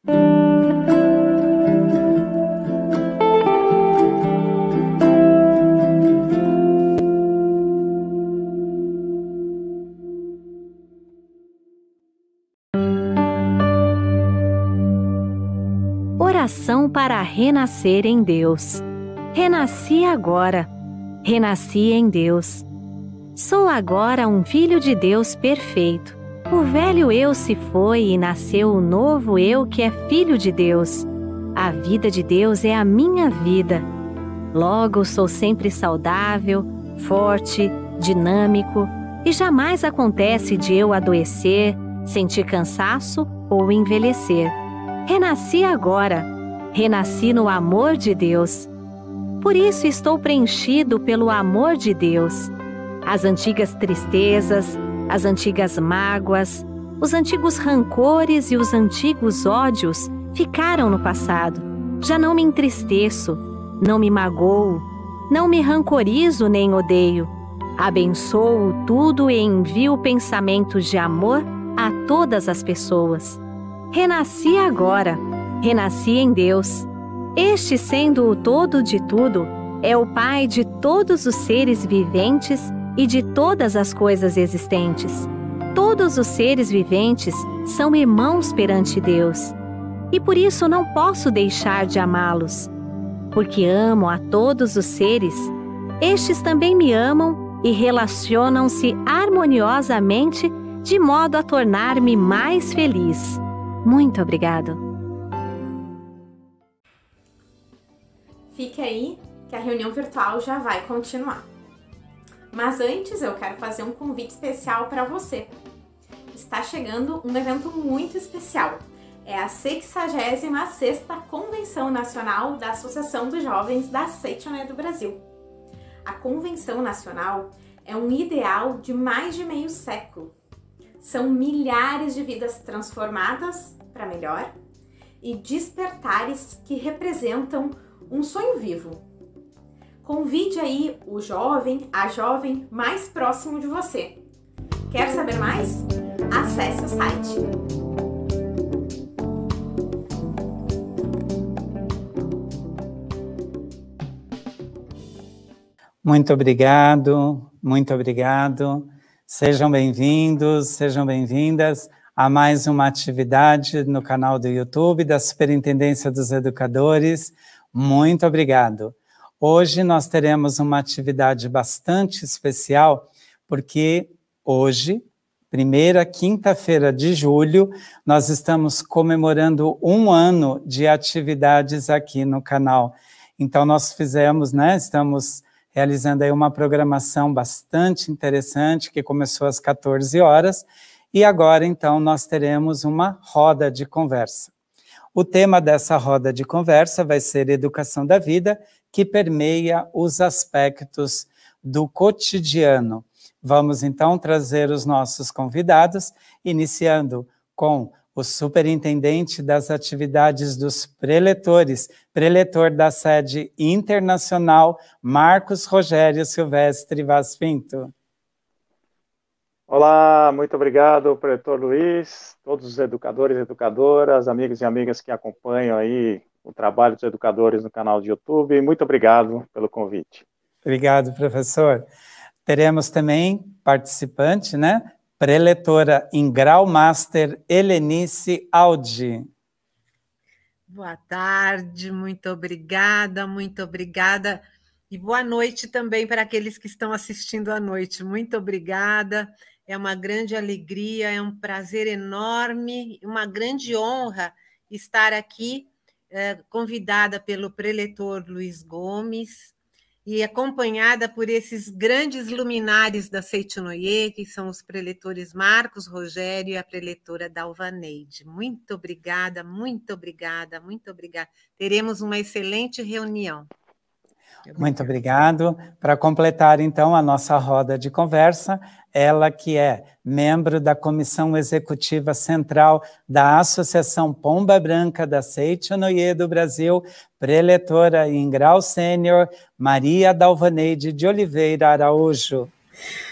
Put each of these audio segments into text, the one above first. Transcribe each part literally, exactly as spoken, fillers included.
Oração para renascer em Deus. Renasci agora. Renasci em Deus. Sou agora um filho de Deus perfeito. O velho eu se foi e nasceu o novo eu que é filho de Deus. A vida de Deus é a minha vida. Logo sou sempre saudável, forte, dinâmico e jamais acontece de eu adoecer, sentir cansaço ou envelhecer. Renasci agora. Renasci no amor de Deus. Por isso estou preenchido pelo amor de Deus. As antigas tristezas, as antigas mágoas, os antigos rancores e os antigos ódios ficaram no passado. Já não me entristeço, não me magoo, não me rancorizo nem odeio. Abençoo tudo e envio pensamentos de amor a todas as pessoas. Renasci agora, renasci em Deus. Este, sendo o todo de tudo, é o Pai de todos os seres viventes e de todas as coisas existentes. Todos os seres viventes são irmãos perante Deus. E por isso não posso deixar de amá-los. Porque amo a todos os seres, estes também me amam e relacionam-se harmoniosamente de modo a tornar-me mais feliz. Muito obrigado. Fique aí que a reunião virtual já vai continuar. Mas antes eu quero fazer um convite especial para você. Está chegando um evento muito especial. É a sexagésima sexta Convenção Nacional da Associação dos Jovens da Seichonoye do Brasil. A Convenção Nacional é um ideal de mais de meio século. São milhares de vidas transformadas para melhor e despertares que representam um sonho vivo. Convide aí o jovem, a jovem mais próximo de você. Quer saber mais? Acesse o site. Muito obrigado, muito obrigado. Sejam bem-vindos, sejam bem-vindas a mais uma atividade no canal do YouTube da Superintendência dos Educadores. Muito obrigado. Hoje nós teremos uma atividade bastante especial, porque hoje, primeira quinta-feira de julho, nós estamos comemorando um ano de atividades aqui no canal. Então nós fizemos, né, estamos realizando aí uma programação bastante interessante, que começou às quatorze horas, e agora, então, nós teremos uma roda de conversa. O tema dessa roda de conversa vai ser Educação da Vida, que permeia os aspectos do cotidiano. Vamos, então, trazer os nossos convidados, iniciando com o superintendente das atividades dos preletores, preletor da sede internacional, Marcos Rogério Silvestre Vaz Pinto. Olá, muito obrigado, preletor Luiz, todos os educadores e educadoras, amigos e amigas que acompanham aí o trabalho dos educadores no canal de YouTube. Muito obrigado pelo convite. Obrigado, professor. Teremos também participante, né? Preletora em grau master, Helenice Aldi. Boa tarde, muito obrigada, muito obrigada. E boa noite também para aqueles que estão assistindo à noite. Muito obrigada. É uma grande alegria, é um prazer enorme, uma grande honra estar aqui, eh, convidada pelo preletor Luiz Gomes, e acompanhada por esses grandes luminares da Seichonoye, que são os preletores Marcos Rogério e a preletora Dalvaneide. Muito obrigada, muito obrigada, muito obrigada. Teremos uma excelente reunião. Muito obrigado. Para completar, então, a nossa roda de conversa, ela que é membro da Comissão Executiva Central da Associação Pomba Branca da Seichonoye do Brasil, preletora em grau sênior, Maria Dalvaneide de Oliveira Araújo.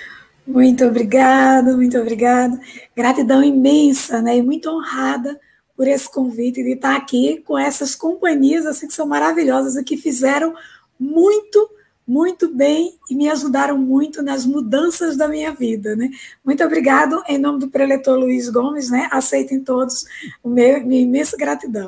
Muito obrigada, muito obrigada. Gratidão imensa, né? E muito honrada por esse convite de estar aqui com essas companhias assim, que são maravilhosas e que fizeram muito, muito bem e me ajudaram muito nas mudanças da minha vida, né? Muito obrigado, em nome do preletor Luiz Gomes, né? Aceitem todos o meu, minha imensa gratidão.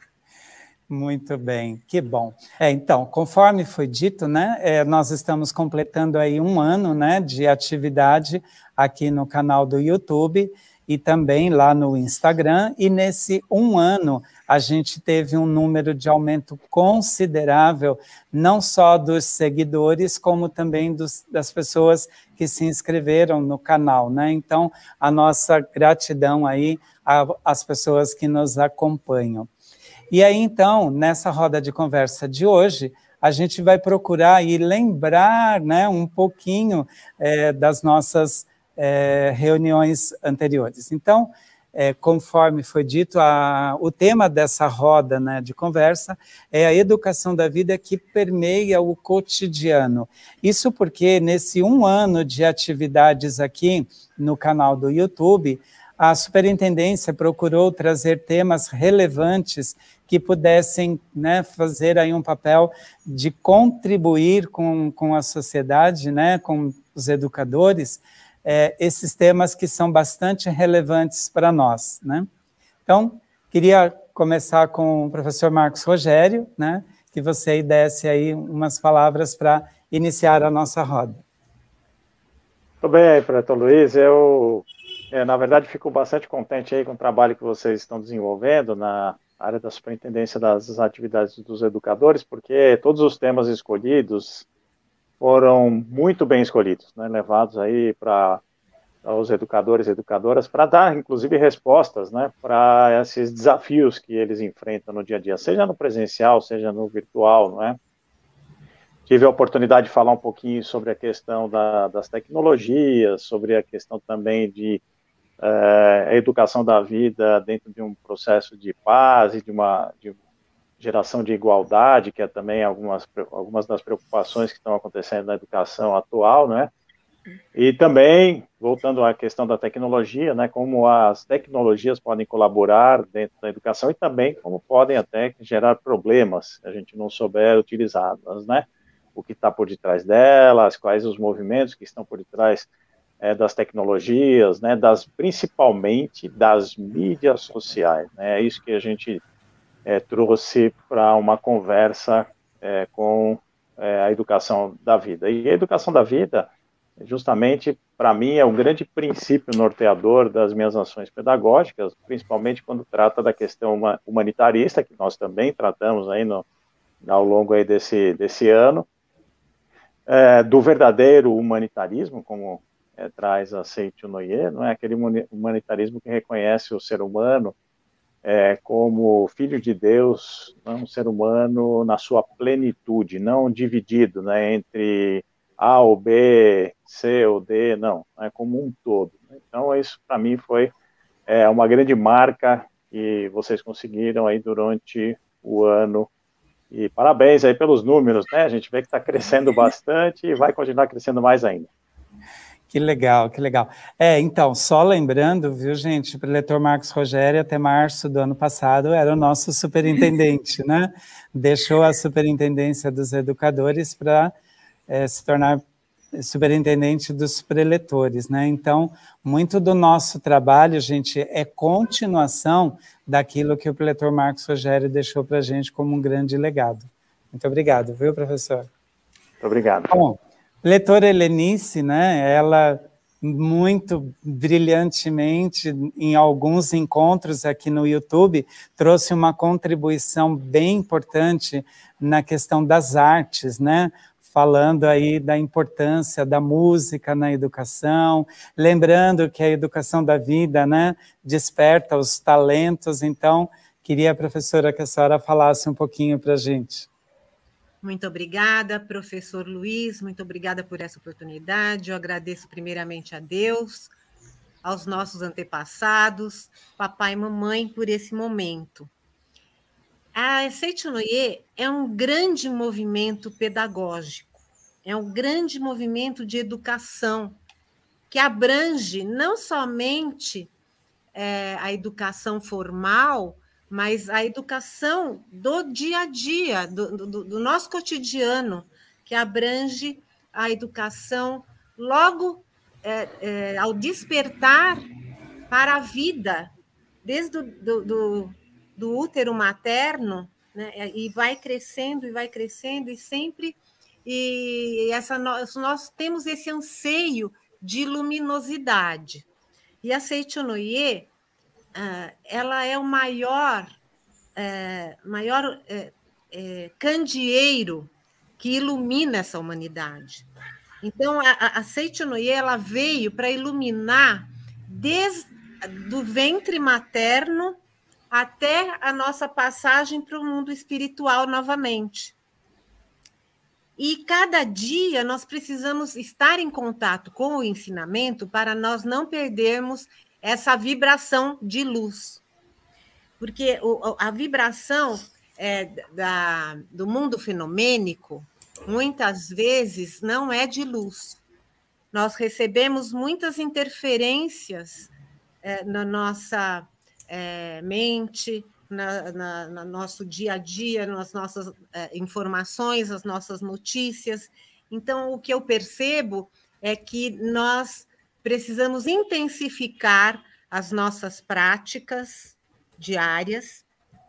Muito bem, que bom. É, então, conforme foi dito, né, é, nós estamos completando aí um ano, né, de atividade aqui no canal do YouTube e também lá no Instagram, e nesse um ano a gente teve um número de aumento considerável, não só dos seguidores, como também dos, das pessoas que se inscreveram no canal, né? Então, a nossa gratidão aí às pessoas que nos acompanham. E aí, então, nessa roda de conversa de hoje, a gente vai procurar e lembrar, né, um pouquinho é, das nossas é, reuniões anteriores. Então, é, conforme foi dito, a, o tema dessa roda, né, de conversa é a educação da vida que permeia o cotidiano. Isso porque nesse um ano de atividades aqui no canal do YouTube, a superintendência procurou trazer temas relevantes que pudessem, né, fazer aí um papel de contribuir com, com a sociedade, né, com os educadores, é, esses temas que são bastante relevantes para nós, né? Então, queria começar com o professor Marcos Rogério, né, que você desse aí umas palavras para iniciar a nossa roda. Tudo bem, preletor Luiz, eu... É, na verdade, fico bastante contente aí com o trabalho que vocês estão desenvolvendo na área da superintendência das atividades dos educadores, porque todos os temas escolhidos foram muito bem escolhidos, né, levados aí para os educadores e educadoras para dar, inclusive, respostas, né, para esses desafios que eles enfrentam no dia a dia, seja no presencial, seja no virtual, não é? Tive a oportunidade de falar um pouquinho sobre a questão da, das tecnologias, sobre a questão também de Uh, a educação da vida dentro de um processo de paz e de uma de geração de igualdade, que é também algumas, algumas das preocupações que estão acontecendo na educação atual, né? E também, voltando à questão da tecnologia, né, como as tecnologias podem colaborar dentro da educação e também como podem até gerar problemas se a gente não souber utilizá-las, né? O que está por detrás delas, quais os movimentos que estão por detrás É, das tecnologias, né, das, principalmente das mídias sociais. Né, é isso que a gente é, trouxe para uma conversa é, com é, a educação da vida. E a educação da vida, justamente, para mim, é o grande princípio norteador das minhas ações pedagógicas, principalmente quando trata da questão humanitarista, que nós também tratamos aí no, ao longo aí desse, desse ano, é, do verdadeiro humanitarismo, como É, traz a Seiichi Noye, não é aquele humanitarismo que reconhece o ser humano é, como filho de Deus, não, um ser humano na sua plenitude, não dividido, né, entre A ou B, C ou D, não, é como um todo. Então, isso para mim foi é, uma grande marca que vocês conseguiram aí durante o ano. E parabéns aí pelos números, né? A gente vê que está crescendo bastante e vai continuar crescendo mais ainda. Que legal, que legal. É, então, só lembrando, viu, gente, o preletor Marcos Rogério, até março do ano passado, era o nosso superintendente, né? Deixou a superintendência dos educadores para é, se tornar superintendente dos preletores, né? Então, muito do nosso trabalho, gente, é continuação daquilo que o preletor Marcos Rogério deixou para a gente como um grande legado. Muito obrigado, viu, professor? Muito obrigado. Bom, Leitora Helenice, né, ela muito brilhantemente, em alguns encontros aqui no YouTube, trouxe uma contribuição bem importante na questão das artes, né, falando aí da importância da música na educação, lembrando que a educação da vida, né, desperta os talentos. Então, queria, professora, que a senhora falasse um pouquinho para a gente. Muito obrigada, professor Luiz, muito obrigada por essa oportunidade. Eu agradeço primeiramente a Deus, aos nossos antepassados, papai e mamãe, por esse momento. A Seiichi Noye é um grande movimento pedagógico, é um grande movimento de educação, que abrange não somente é, a educação formal, mas a educação do dia a dia, do, do, do nosso cotidiano, que abrange a educação logo é, é, ao despertar para a vida, desde do, do, do, do útero materno, né, e vai crescendo, e vai crescendo, e sempre... E essa, nós, nós temos esse anseio de luminosidade. E a Seichonoye, ela é o maior, é, maior é, é, candeeiro que ilumina essa humanidade. Então, a, a Seichonoye, ela veio para iluminar desde do ventre materno até a nossa passagem para o mundo espiritual novamente. E cada dia nós precisamos estar em contato com o ensinamento para nós não perdermos essa vibração de luz. Porque a vibração é, da, do mundo fenomênico, muitas vezes, não é de luz. Nós recebemos muitas interferências é, na nossa é, mente, na, na, no nosso dia a dia, nas nossas é, informações, as nossas notícias. Então, o que eu percebo é que nós precisamos intensificar as nossas práticas diárias,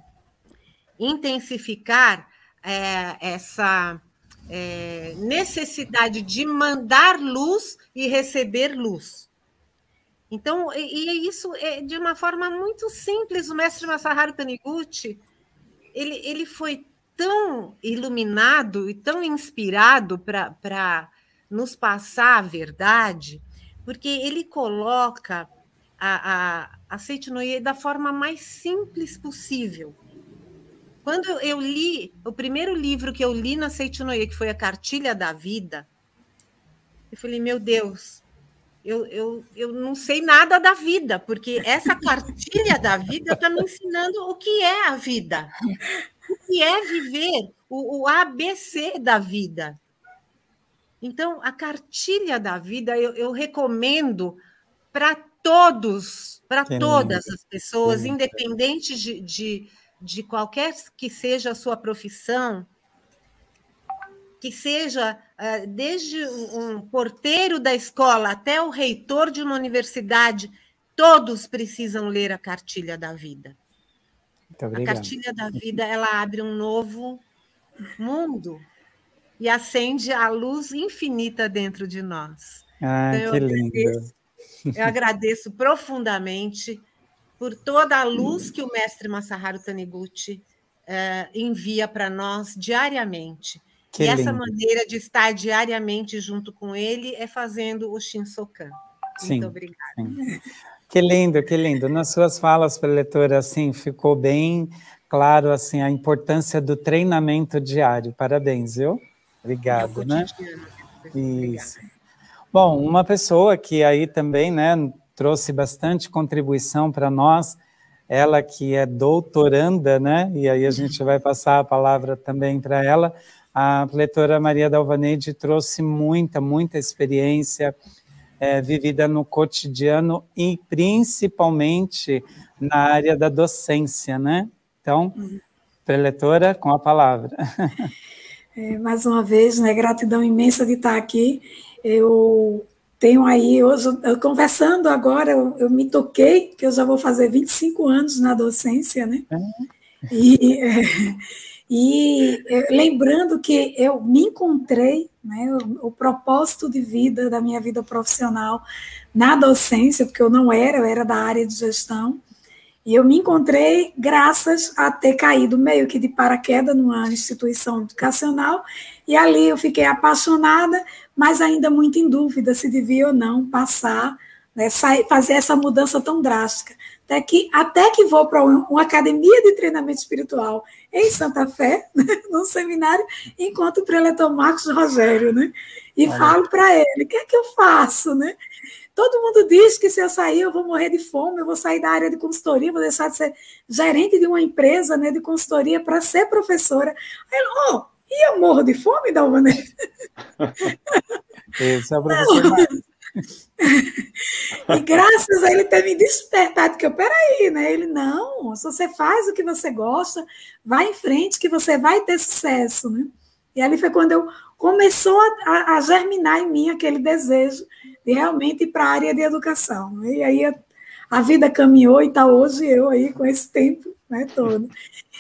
intensificar é, essa é, necessidade de mandar luz e receber luz. Então, e isso é de uma forma muito simples. O mestre Masaharu Taniguchi, ele, ele foi tão iluminado e tão inspirado para nos passar a verdade, porque ele coloca a, a, a Seichonoye da forma mais simples possível. Quando eu li, o primeiro livro que eu li na Seichonoye, que foi a Cartilha da Vida, eu falei, meu Deus, Eu, eu, eu não sei nada da vida, porque essa cartilha da vida está me ensinando o que é a vida, o que é viver, o, o A B C da vida. Então, a cartilha da vida eu, eu recomendo para todos, para todas as pessoas, independente de, de, de qualquer que seja a sua profissão, que seja desde um porteiro da escola até o reitor de uma universidade, todos precisam ler a Cartilha da Vida. A Cartilha da Vida, ela abre um novo mundo e acende a luz infinita dentro de nós. Ah, então, que eu lindo! Agradeço, eu agradeço profundamente por toda a luz que o mestre Masaharu Taniguchi uh, envia para nós diariamente. Que e lindo. Essa maneira de estar diariamente junto com ele é fazendo o Shinsokan. Sim, muito obrigada. Sim. Que lindo, que lindo. Nas suas falas, preletora, assim, ficou bem claro assim, a importância do treinamento diário. Parabéns, viu? Obrigado, né? Isso. Bom, uma pessoa que aí também, né, trouxe bastante contribuição para nós, ela que é doutoranda, né? E aí a gente vai passar a palavra também para ela. A preletora Maria Dalvaneide trouxe muita, muita experiência é, vivida no cotidiano e principalmente na área da docência, né? Então, preletora, com a palavra. É, mais uma vez, né, gratidão imensa de estar aqui. Eu tenho aí, hoje, eu, conversando agora, eu, eu me toquei, que eu já vou fazer vinte e cinco anos na docência, né? É. E... É, E lembrando que eu me encontrei, né, o, o propósito de vida, da minha vida profissional na docência, porque eu não era, eu era da área de gestão, e eu me encontrei graças a ter caído meio que de paraquedas numa instituição educacional, e ali eu fiquei apaixonada, mas ainda muito em dúvida se devia ou não passar, né, sair, fazer essa mudança tão drástica. Até que, até que vou para uma academia de treinamento espiritual em Santa Fé, né, num seminário, encontro o preletor Marcos Rogério, né, e Olha. falo para ele, o que é que eu faço? Né? Todo mundo diz que se eu sair eu vou morrer de fome, eu vou sair da área de consultoria, vou deixar de ser gerente de uma empresa, né, de consultoria para ser professora. Aí ele, oh, e eu morro de fome, Dalvaneide? Esse é o professor Marcos. E graças a ele ter me despertado, que eu, peraí, né? Ele, não, se você faz o que você gosta, vai em frente que você vai ter sucesso, né? E ali foi quando eu começou a, a germinar em mim aquele desejo de realmente ir para a área de educação. E aí a, a vida caminhou e está hoje eu aí com esse tempo, né, todo.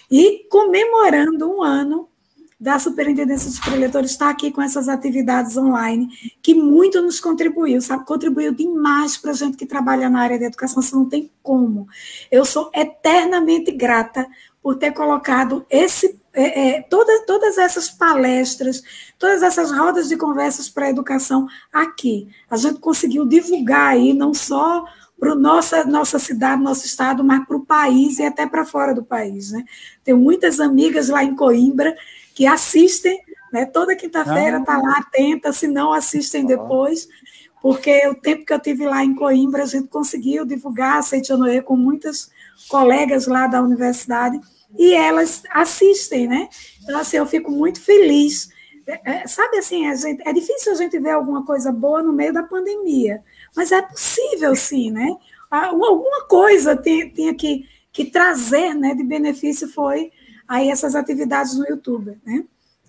E comemorando um ano da Superintendência dos Preletores, está aqui com essas atividades online, que muito nos contribuiu, sabe? Contribuiu demais para a gente que trabalha na área de educação, você não tem como. Eu sou eternamente grata por ter colocado esse, é, é, toda, todas essas palestras, todas essas rodas de conversas para a educação aqui. A gente conseguiu divulgar aí, não só para nossa nossa cidade, nosso estado, mas para o país e até para fora do país, né? Tenho muitas amigas lá em Coimbra que assistem, né? Toda quinta-feira está lá atenta, se não assistem depois, porque o tempo que eu tive lá em Coimbra, a gente conseguiu divulgar a Seitianoê com muitas colegas lá da universidade, e elas assistem, né? Então, assim, eu fico muito feliz. É, sabe assim, a gente, é difícil a gente ver alguma coisa boa no meio da pandemia, mas é possível sim, né? Alguma coisa tinha, tinha que, que trazer, né, de benefício foi aí essas atividades no YouTube, né?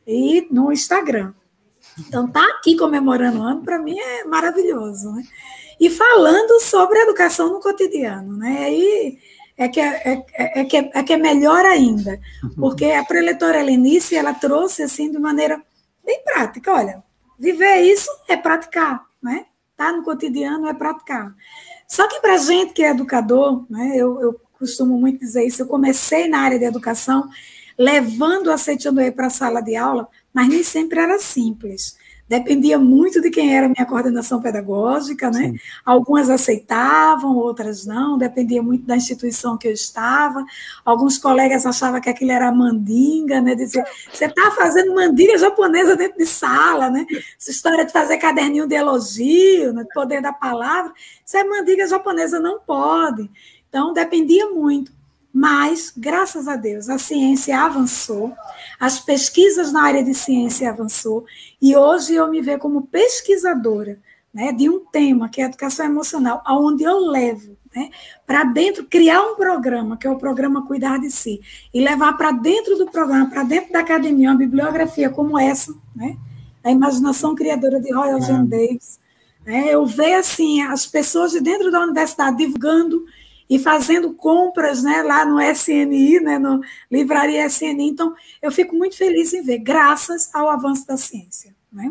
E no Instagram. Então, tá aqui comemorando o ano, para mim é maravilhoso, né? E falando sobre educação no cotidiano, né? Aí é que é, é, é, que é, é que é melhor ainda, porque a preletora Helenice, ela trouxe assim de maneira bem prática, olha, viver isso é praticar, né? Tá no cotidiano é praticar. Só que para a gente que é educador, né, eu, eu costumo muito dizer isso, eu comecei na área de educação levando a Seitianoê para a sala de aula, mas nem sempre era simples. Dependia muito de quem era a minha coordenação pedagógica, né? Sim. Algumas aceitavam, outras não, dependia muito da instituição que eu estava. Alguns colegas achavam que aquilo era mandinga, né? Dizer, você está fazendo mandinga japonesa dentro de sala, né? Essa história de fazer caderninho de elogio, né? Poder da palavra, isso é mandinga japonesa, não pode. Então, dependia muito. Mas, graças a Deus, a ciência avançou, as pesquisas na área de ciência avançou, e hoje eu me vejo como pesquisadora, né, de um tema, que é a educação emocional, onde eu levo, né, para dentro, criar um programa, que é o programa Cuidar de Si, e levar para dentro do programa, para dentro da academia, uma bibliografia como essa, né, a imaginação criadora de Roy Eugene Davis. Né, eu vejo assim, as pessoas de dentro da universidade divulgando e fazendo compras, né, lá no S N I, né, no Livraria S N I. Então, eu fico muito feliz em ver, graças ao avanço da ciência. Né?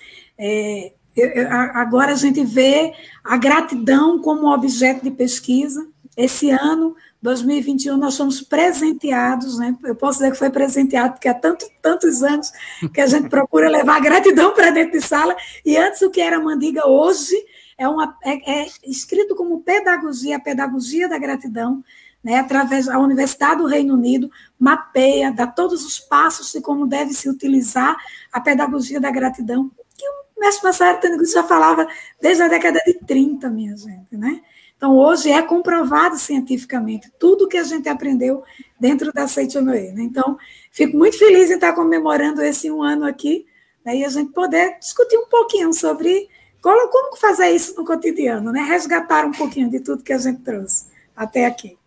É, eu, agora a gente vê a gratidão como objeto de pesquisa. Esse ano, dois mil e vinte e um, nós fomos presenteados, né? Eu posso dizer que foi presenteado, porque há tanto, tantos anos que a gente procura levar a gratidão para dentro de sala, e antes o que era mandiga, hoje É, uma, é, é escrito como pedagogia, a pedagogia da gratidão, né, através da Universidade do Reino Unido, mapeia, dá todos os passos de como deve se utilizar a pedagogia da gratidão, que o mestre Massaro Taniguchi já falava desde a década de trinta, minha gente, né? Então, hoje é comprovado cientificamente tudo que a gente aprendeu dentro da Seitianoê, né? Então, fico muito feliz em estar comemorando esse um ano aqui, né, e a gente poder discutir um pouquinho sobre como fazer isso no cotidiano, né? Resgatar um pouquinho de tudo que a gente trouxe até aqui.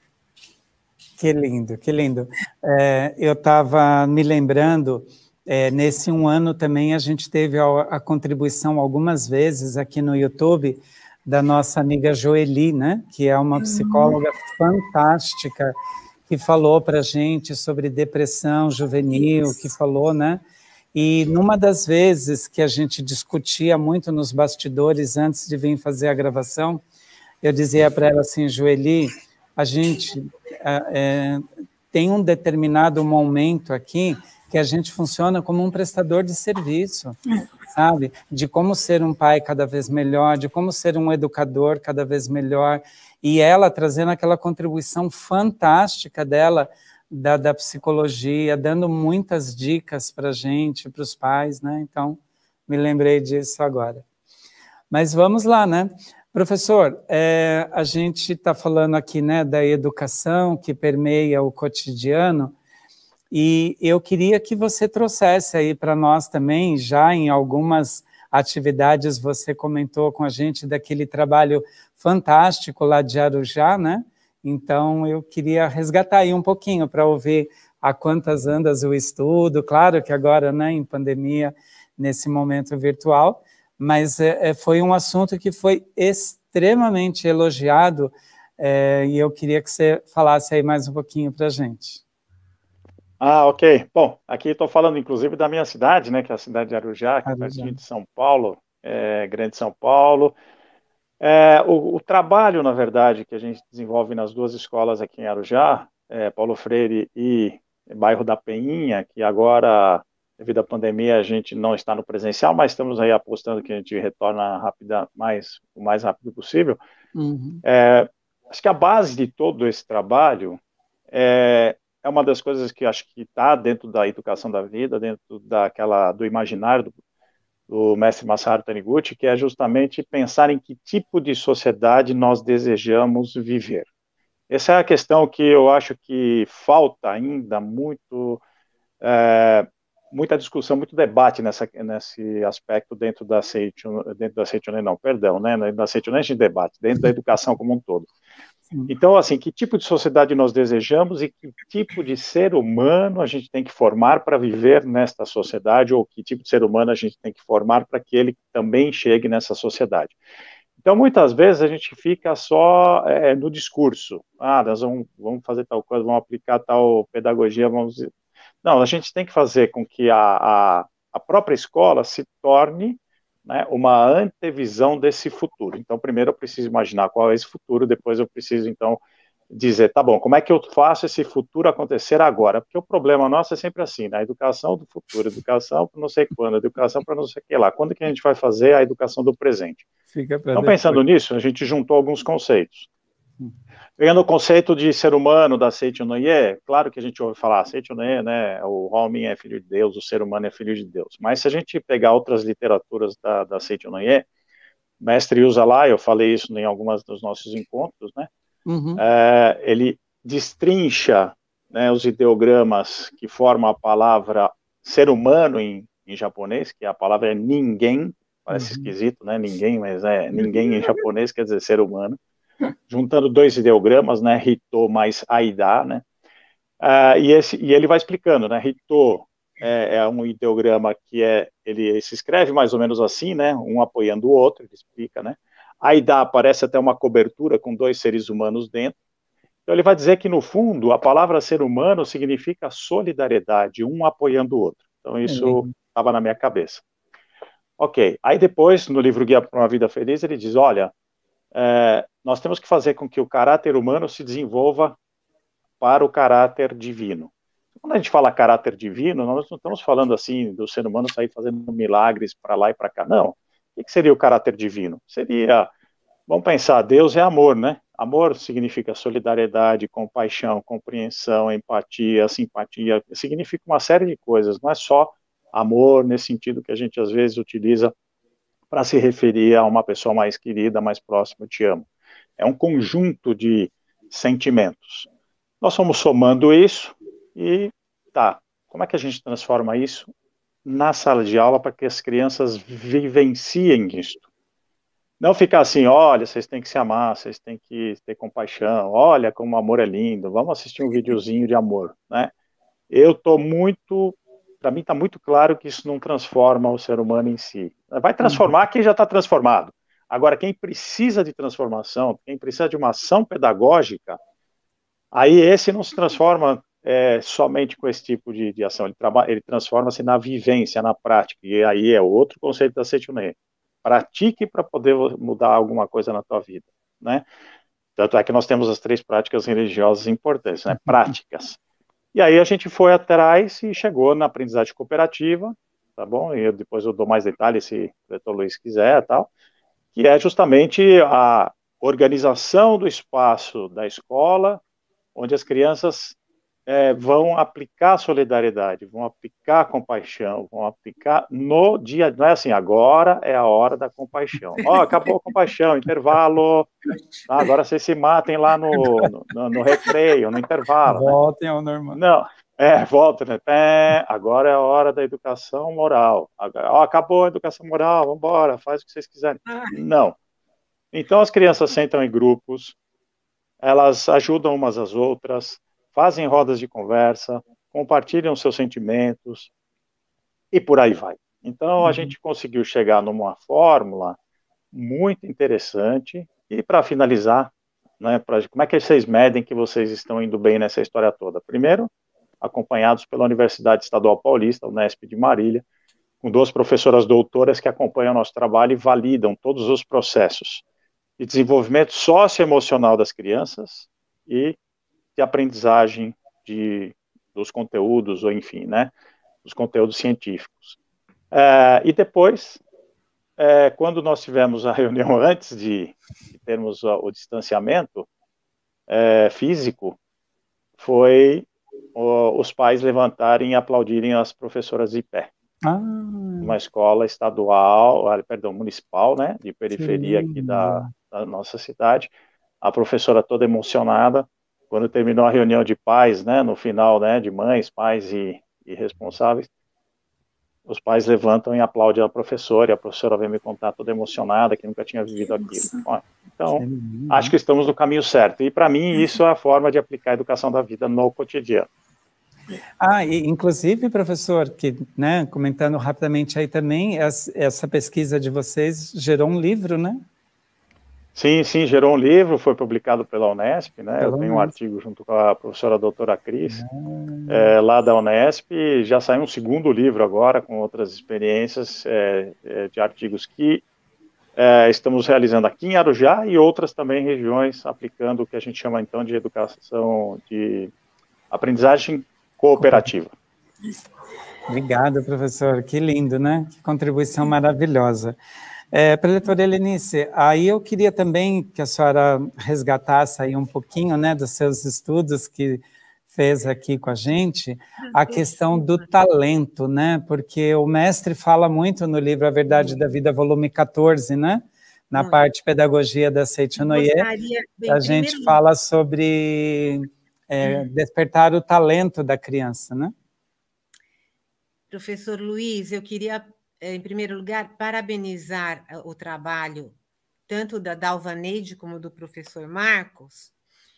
Que lindo, que lindo. É, eu estava me lembrando, é, nesse um ano também a gente teve a, a contribuição algumas vezes aqui no YouTube da nossa amiga Joeli, né? Que é uma psicóloga uhum. fantástica, que falou para a gente sobre depressão juvenil, isso. que falou, né? E numa das vezes que a gente discutia muito nos bastidores antes de vir fazer a gravação, eu dizia para ela assim, Joeli, a gente é, tem um determinado momento aqui que a gente funciona como um prestador de serviço, sabe? De como ser um pai cada vez melhor, de como ser um educador cada vez melhor, e ela trazendo aquela contribuição fantástica dela, Da, da psicologia, dando muitas dicas para a gente, para os pais, né? Então, me lembrei disso agora. Mas vamos lá, né? Professor, é, a gente está falando aqui, né, da educação que permeia o cotidiano, e eu queria que você trouxesse aí para nós também, já em algumas atividades. Você comentou com a gente daquele trabalho fantástico lá de Arujá, né? Então, eu queria resgatar aí um pouquinho para ouvir a quantas andas o estudo. Claro que agora, né, em pandemia, nesse momento virtual, mas é, foi um assunto que foi extremamente elogiado, é, e eu queria que você falasse aí mais um pouquinho para a gente. Ah, ok. Bom, aqui estou falando inclusive da minha cidade, né, que é a cidade de Arujá, que é pertinho de São Paulo, é, Grande São Paulo. É, o, o trabalho, na verdade, que a gente desenvolve nas duas escolas aqui em Arujá, é, Paulo Freire e bairro da Penhinha, que agora, devido à pandemia, a gente não está no presencial, mas estamos aí apostando que a gente retorna rápida, mais, o mais rápido possível. Uhum. É, acho que a base de todo esse trabalho é, é uma das coisas que acho que está dentro da educação da vida, dentro daquela, do imaginário do, do mestre Masaru Taniguchi, que é justamente pensar em que tipo de sociedade nós desejamos viver. Essa é a questão que eu acho que falta ainda muito, é, muita discussão, muito debate nessa, nesse aspecto dentro da Seichon, dentro da Seichon, não, perdão, né, da Seichon a gente debate, dentro da educação como um todo. Então, assim, que tipo de sociedade nós desejamos e que tipo de ser humano a gente tem que formar para viver nesta sociedade, ou que tipo de ser humano a gente tem que formar para que ele também chegue nessa sociedade. Então, muitas vezes a gente fica só é, no discurso. Ah, nós vamos, vamos fazer tal coisa, vamos aplicar tal pedagogia, vamos... Não, a gente tem que fazer com que a, a, a própria escola se torne, né, uma antevisão desse futuro. Então, primeiro eu preciso imaginar qual é esse futuro, depois eu preciso, então, dizer, tá bom, como é que eu faço esse futuro acontecer agora? Porque o problema nosso é sempre assim, né? A educação do futuro, educação para não sei quando, educação para não sei o que lá. Quando que a gente vai fazer a educação do presente? Fica pra então, depois. Pensando nisso, a gente juntou alguns conceitos. Pegando o conceito de ser humano da Seichon no Ie, claro que a gente ouve falar, Seichon no Ie, né, o homem é filho de Deus, o ser humano é filho de Deus. Mas se a gente pegar outras literaturas da, da Seichon no Ie, o mestre usa lá, eu falei isso em algumas dos nossos encontros, né, uhum. é, ele destrincha, né, os ideogramas que formam a palavra ser humano em, em japonês, que a palavra é ninguém, parece uhum. esquisito, né, ninguém, mas é ninguém em japonês quer dizer ser humano. Juntando dois ideogramas, né, Hito mais Aida, né, uh, e, esse, e ele vai explicando, né, Hito é, é um ideograma que é, ele se escreve mais ou menos assim, né, um apoiando o outro, ele explica, né, Aida parece até uma cobertura com dois seres humanos dentro, então ele vai dizer que no fundo a palavra ser humano significa solidariedade, um apoiando o outro, então isso estava uhum. na minha cabeça. Ok, aí depois no livro Guia para uma Vida Feliz ele diz, olha, É, nós temos que fazer com que o caráter humano se desenvolva para o caráter divino. Quando a gente fala caráter divino, nós não estamos falando assim do ser humano sair fazendo milagres para lá e para cá, não. O que seria o caráter divino? Seria, vamos pensar, Deus é amor, né? Amor significa solidariedade, compaixão, compreensão, empatia, simpatia, significa uma série de coisas, não é só amor nesse sentido que a gente às vezes utiliza para se referir a uma pessoa mais querida, mais próxima, eu te amo. É um conjunto de sentimentos. Nós fomos somando isso e, tá, como é que a gente transforma isso na sala de aula para que as crianças vivenciem isso? Não ficar assim, olha, vocês têm que se amar, vocês têm que ter compaixão, olha como o amor é lindo, vamos assistir um videozinho de amor, né? Eu estou muito... Para mim está muito claro que isso não transforma o ser humano em si. Vai transformar quem já está transformado. Agora, quem precisa de transformação, quem precisa de uma ação pedagógica, aí esse não se transforma é, somente com esse tipo de, de ação. Ele, ele transforma-se na vivência, na prática. E aí é outro conceito da Seichon no Ie. Pratique para poder mudar alguma coisa na tua vida, né? Tanto é que nós temos as três práticas religiosas importantes, né? Práticas. E aí a gente foi atrás e chegou na aprendizagem cooperativa, tá bom? E eu, depois eu dou mais detalhes se o doutor Luiz quiser, tal, que é justamente a organização do espaço da escola, onde as crianças é, vão aplicar solidariedade, vão aplicar compaixão, vão aplicar no dia, não é assim, agora é a hora da compaixão. Ó, oh, acabou a compaixão, intervalo, ah, agora vocês se matem lá no, no, no recreio, no intervalo. Voltem ao normal. Não, É, volta, né? Pé, agora é a hora da educação moral. Agora, ó, acabou a educação moral, vamos embora, faz o que vocês quiserem. Não. Então as crianças sentam em grupos, elas ajudam umas às outras, fazem rodas de conversa, compartilham seus sentimentos e por aí vai. Então a gente conseguiu chegar numa fórmula muito interessante. E para finalizar, né, pra, como é que vocês medem que vocês estão indo bem nessa história toda? Primeiro, acompanhados pela Universidade Estadual Paulista, Unesp de Marília, com duas professoras doutoras que acompanham o nosso trabalho e validam todos os processos de desenvolvimento socioemocional das crianças e de aprendizagem de, dos conteúdos, ou enfim, né, dos conteúdos científicos. É, e depois, é, quando nós tivemos a reunião antes de, de termos o, o distanciamento é, físico, foi o, os pais levantarem e aplaudirem as professoras de pé. Ah. Uma escola estadual, perdão, municipal, né, de periferia aqui da, da nossa cidade. A professora toda emocionada, quando terminou a reunião de pais, né, no final, né, de mães, pais e, e responsáveis, os pais levantam e aplaudem a professora, e a professora vem me contar toda emocionada, que nunca tinha vivido aquilo. Então, acho que estamos no caminho certo. E, para mim, isso é a forma de aplicar a educação da vida no cotidiano. Ah, e, inclusive, professor, que, né, comentando rapidamente aí também, essa, essa pesquisa de vocês gerou um livro, né? Sim, sim, gerou um livro, foi publicado pela Unesp, né? Pela Eu tenho Unesp. um artigo junto com a professora doutora Cris, ah. é, lá da Unesp, e já saiu um segundo livro agora, com outras experiências é, é, de artigos que é, estamos realizando aqui em Arujá e outras também regiões, aplicando o que a gente chama então de educação, de aprendizagem cooperativa. Obrigado, professor, que lindo, né? Que contribuição maravilhosa. É, preletora Helenice, aí eu queria também que a senhora resgatasse aí um pouquinho, né, dos seus estudos que fez aqui com a gente, a questão do talento, né, porque o mestre fala muito no livro A Verdade da Vida, volume quatorze, né, na parte Pedagogia da Seiichi Noye, a gente fala sobre é, despertar o talento da criança, né? Professor Luiz, eu queria, em primeiro lugar, parabenizar o trabalho tanto da Dalvaneide como do professor Marcos,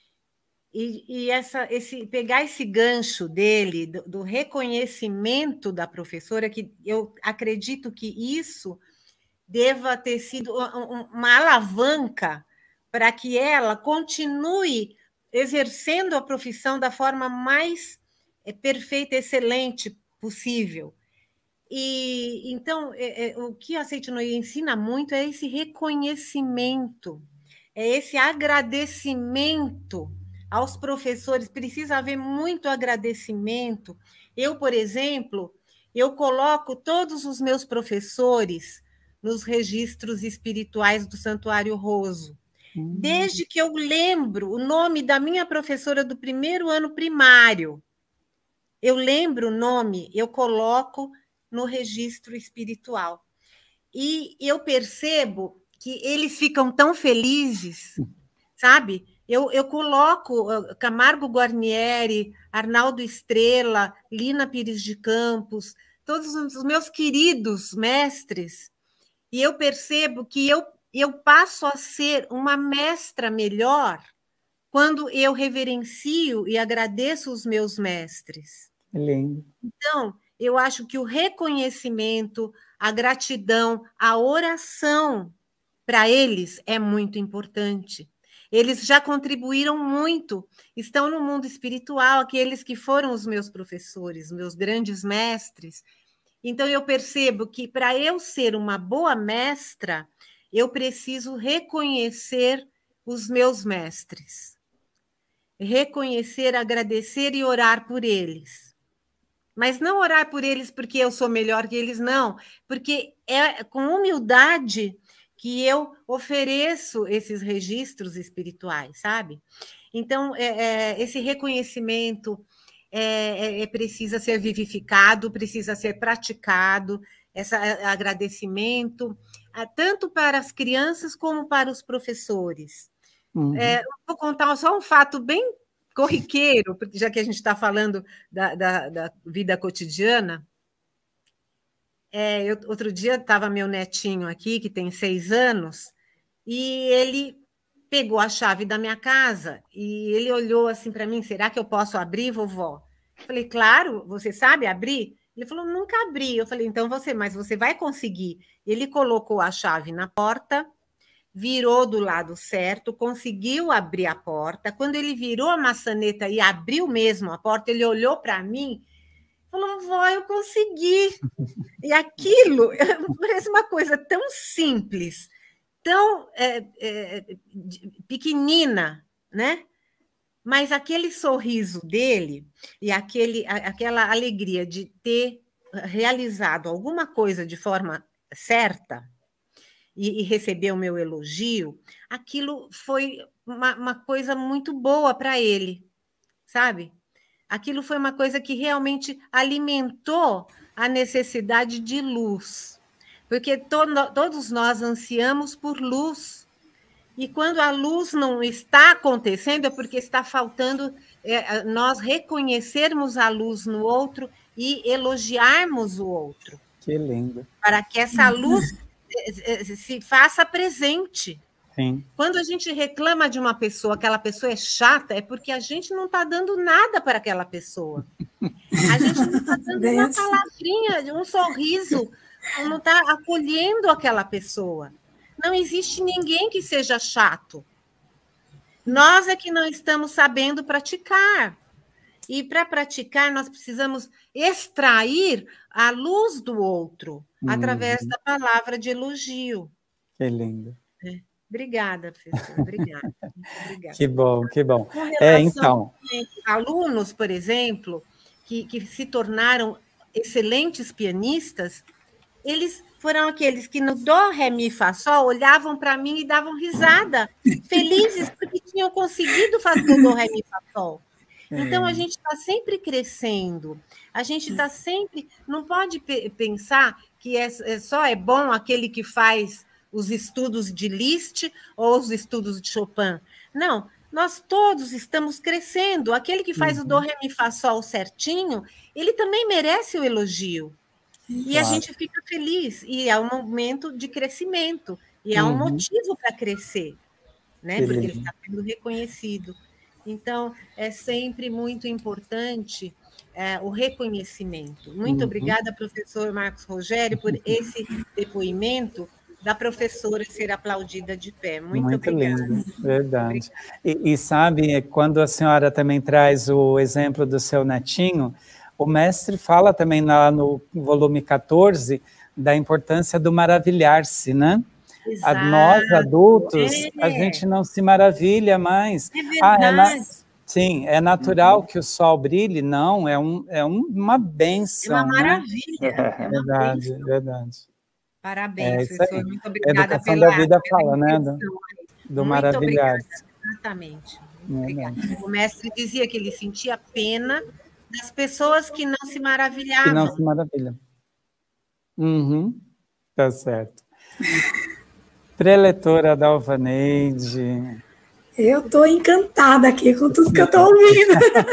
e, e essa, esse, pegar esse gancho dele, do, do reconhecimento da professora, que eu acredito que isso deva ter sido uma alavanca para que ela continue exercendo a profissão da forma mais perfeita, excelente possível. E então, é, é, o que a Seiichi Noye ensina muito é esse reconhecimento, é esse agradecimento aos professores. Precisa haver muito agradecimento. Eu, por exemplo, eu coloco todos os meus professores nos registros espirituais do Santuário Roso. Hum. Desde que eu lembro o nome da minha professora do primeiro ano primário, eu lembro o nome, eu coloco no registro espiritual. E eu percebo que eles ficam tão felizes, sabe? Eu, eu coloco Camargo Guarnieri, Arnaldo Estrela, Lina Pires de Campos, todos os meus queridos mestres, e eu percebo que eu, eu passo a ser uma mestra melhor quando eu reverencio e agradeço os meus mestres. Lindo. Então, eu acho que o reconhecimento, a gratidão, a oração para eles é muito importante. Eles já contribuíram muito, estão no mundo espiritual, aqueles que foram os meus professores, meus grandes mestres. Então, eu percebo que para eu ser uma boa mestra, eu preciso reconhecer os meus mestres. Reconhecer, agradecer e orar por eles. Mas não orar por eles porque eu sou melhor que eles, não. Porque é com humildade que eu ofereço esses registros espirituais, sabe? Então, é, é, esse reconhecimento é, é, precisa ser vivificado, precisa ser praticado, esse agradecimento, tanto para as crianças como para os professores. Uhum. É, vou contar só um fato bem corriqueiro, porque já que a gente está falando da, da, da vida cotidiana, é, eu, outro dia estava meu netinho aqui, que tem seis anos, e ele pegou a chave da minha casa e ele olhou assim para mim, será que eu posso abrir, vovó? Eu falei, claro, você sabe abrir? Ele falou, nunca abri. Eu falei, então você, mas você vai conseguir. Ele colocou a chave na porta, virou do lado certo, conseguiu abrir a porta. Quando ele virou a maçaneta e abriu mesmo a porta, ele olhou para mim e falou, vó, eu consegui. E aquilo parece uma coisa tão simples, tão é, é, pequenina, né? Mas aquele sorriso dele e aquele, aquela alegria de ter realizado alguma coisa de forma certa e, e receber o meu elogio, aquilo foi uma, uma coisa muito boa para ele, sabe? Aquilo foi uma coisa que realmente alimentou a necessidade de luz, porque to, todos nós ansiamos por luz. E quando a luz não está acontecendo, é porque está faltando é, nós reconhecermos a luz no outro e elogiarmos o outro. Que lindo. Para que essa luz se faça presente. Sim. Quando a gente reclama de uma pessoa, aquela pessoa é chata, é porque a gente não está dando nada para aquela pessoa. A gente não está dando uma palavrinha, um sorriso, não está acolhendo aquela pessoa. Não existe ninguém que seja chato. Nós é que não estamos sabendo praticar. E para praticar, nós precisamos extrair a luz do outro uhum. através da palavra de elogio. Que lindo. É. Obrigada, professor. Obrigada. Obrigada. Que bom, que bom. É, então. Alunos, por exemplo, que, que se tornaram excelentes pianistas, eles foram aqueles que no Dó, Ré, Mi, Fá, Sol olhavam para mim e davam risada, felizes porque tinham conseguido fazer o Dó, Ré, Mi, Fá, Sol. Então, a gente está sempre crescendo, a gente está sempre... Não pode pensar que é, é só é bom aquele que faz os estudos de Liszt ou os estudos de Chopin. Não, nós todos estamos crescendo. Aquele que faz uhum. o Dó, Ré, Mi, Fá, Sol certinho, ele também merece o elogio. E claro. A gente fica feliz, e é um momento de crescimento, e é um uhum. motivo para crescer, né? Porque ele está sendo reconhecido. Então, é sempre muito importante é, o reconhecimento. Muito uhum. obrigada, professor Marcos Rogério, por esse depoimento da professora ser aplaudida de pé. Muito, muito obrigada. Lindo, verdade. E, e sabe, quando a senhora também traz o exemplo do seu netinho, o mestre fala também lá no volume quatorze da importância do maravilhar-se, né? Exato. A nós, adultos, é. a gente não se maravilha mais. É verdade. Ah, é na... Sim, é natural uhum. que o sol brilhe? Não, é, um, é um, uma bênção. É uma maravilha. Né? É uma verdade, bênção. verdade. Parabéns, é professor. Muito obrigada. A educação pela, da vida pela fala, né? Do, do maravilhar-se. Exatamente. Obrigada. O mestre dizia que ele sentia pena das pessoas que não se maravilhavam. Que não se maravilham. Uhum. Tá certo. Preletora Dalvaneide. Eu estou encantada aqui com tudo que eu estou ouvindo.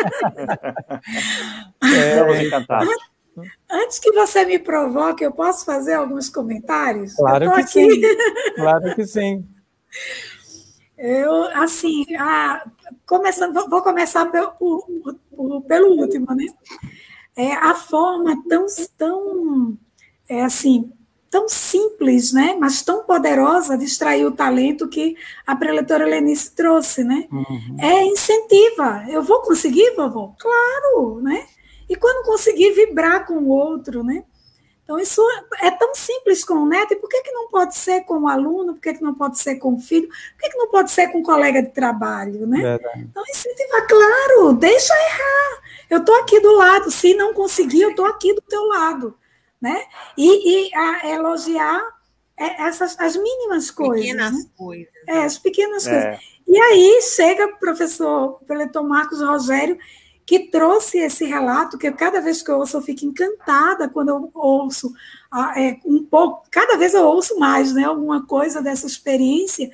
Estamos encantados. Antes que você me provoque, eu posso fazer alguns comentários? Claro eu que aqui. sim. Claro que sim. Eu, assim, a, começando, vou começar pelo, por, pelo último, né? É, a forma tão, tão, é, assim, tão simples, né? Mas tão poderosa de extrair o talento que a preletora Lenice trouxe, né? Uhum. É incentiva. Eu vou conseguir, vovó? Claro, né? E quando conseguir vibrar com o outro, né? Então, isso é tão simples com o neto, e por que, que não pode ser com o aluno, por que, que não pode ser com o filho, por que, que não pode ser com o colega de trabalho, né? Verdade. Então, incentivar, claro, deixa errar. Eu estou aqui do lado, se não conseguir, eu estou aqui do teu lado, né? E, e a, elogiar essas, as mínimas coisas. Pequenas né? coisas. É, as pequenas é. coisas. E aí chega o professor Preletor Marcos Rogério, que trouxe esse relato, que cada vez que eu ouço, eu fico encantada quando eu ouço é, um pouco, cada vez eu ouço mais, né, alguma coisa dessa experiência,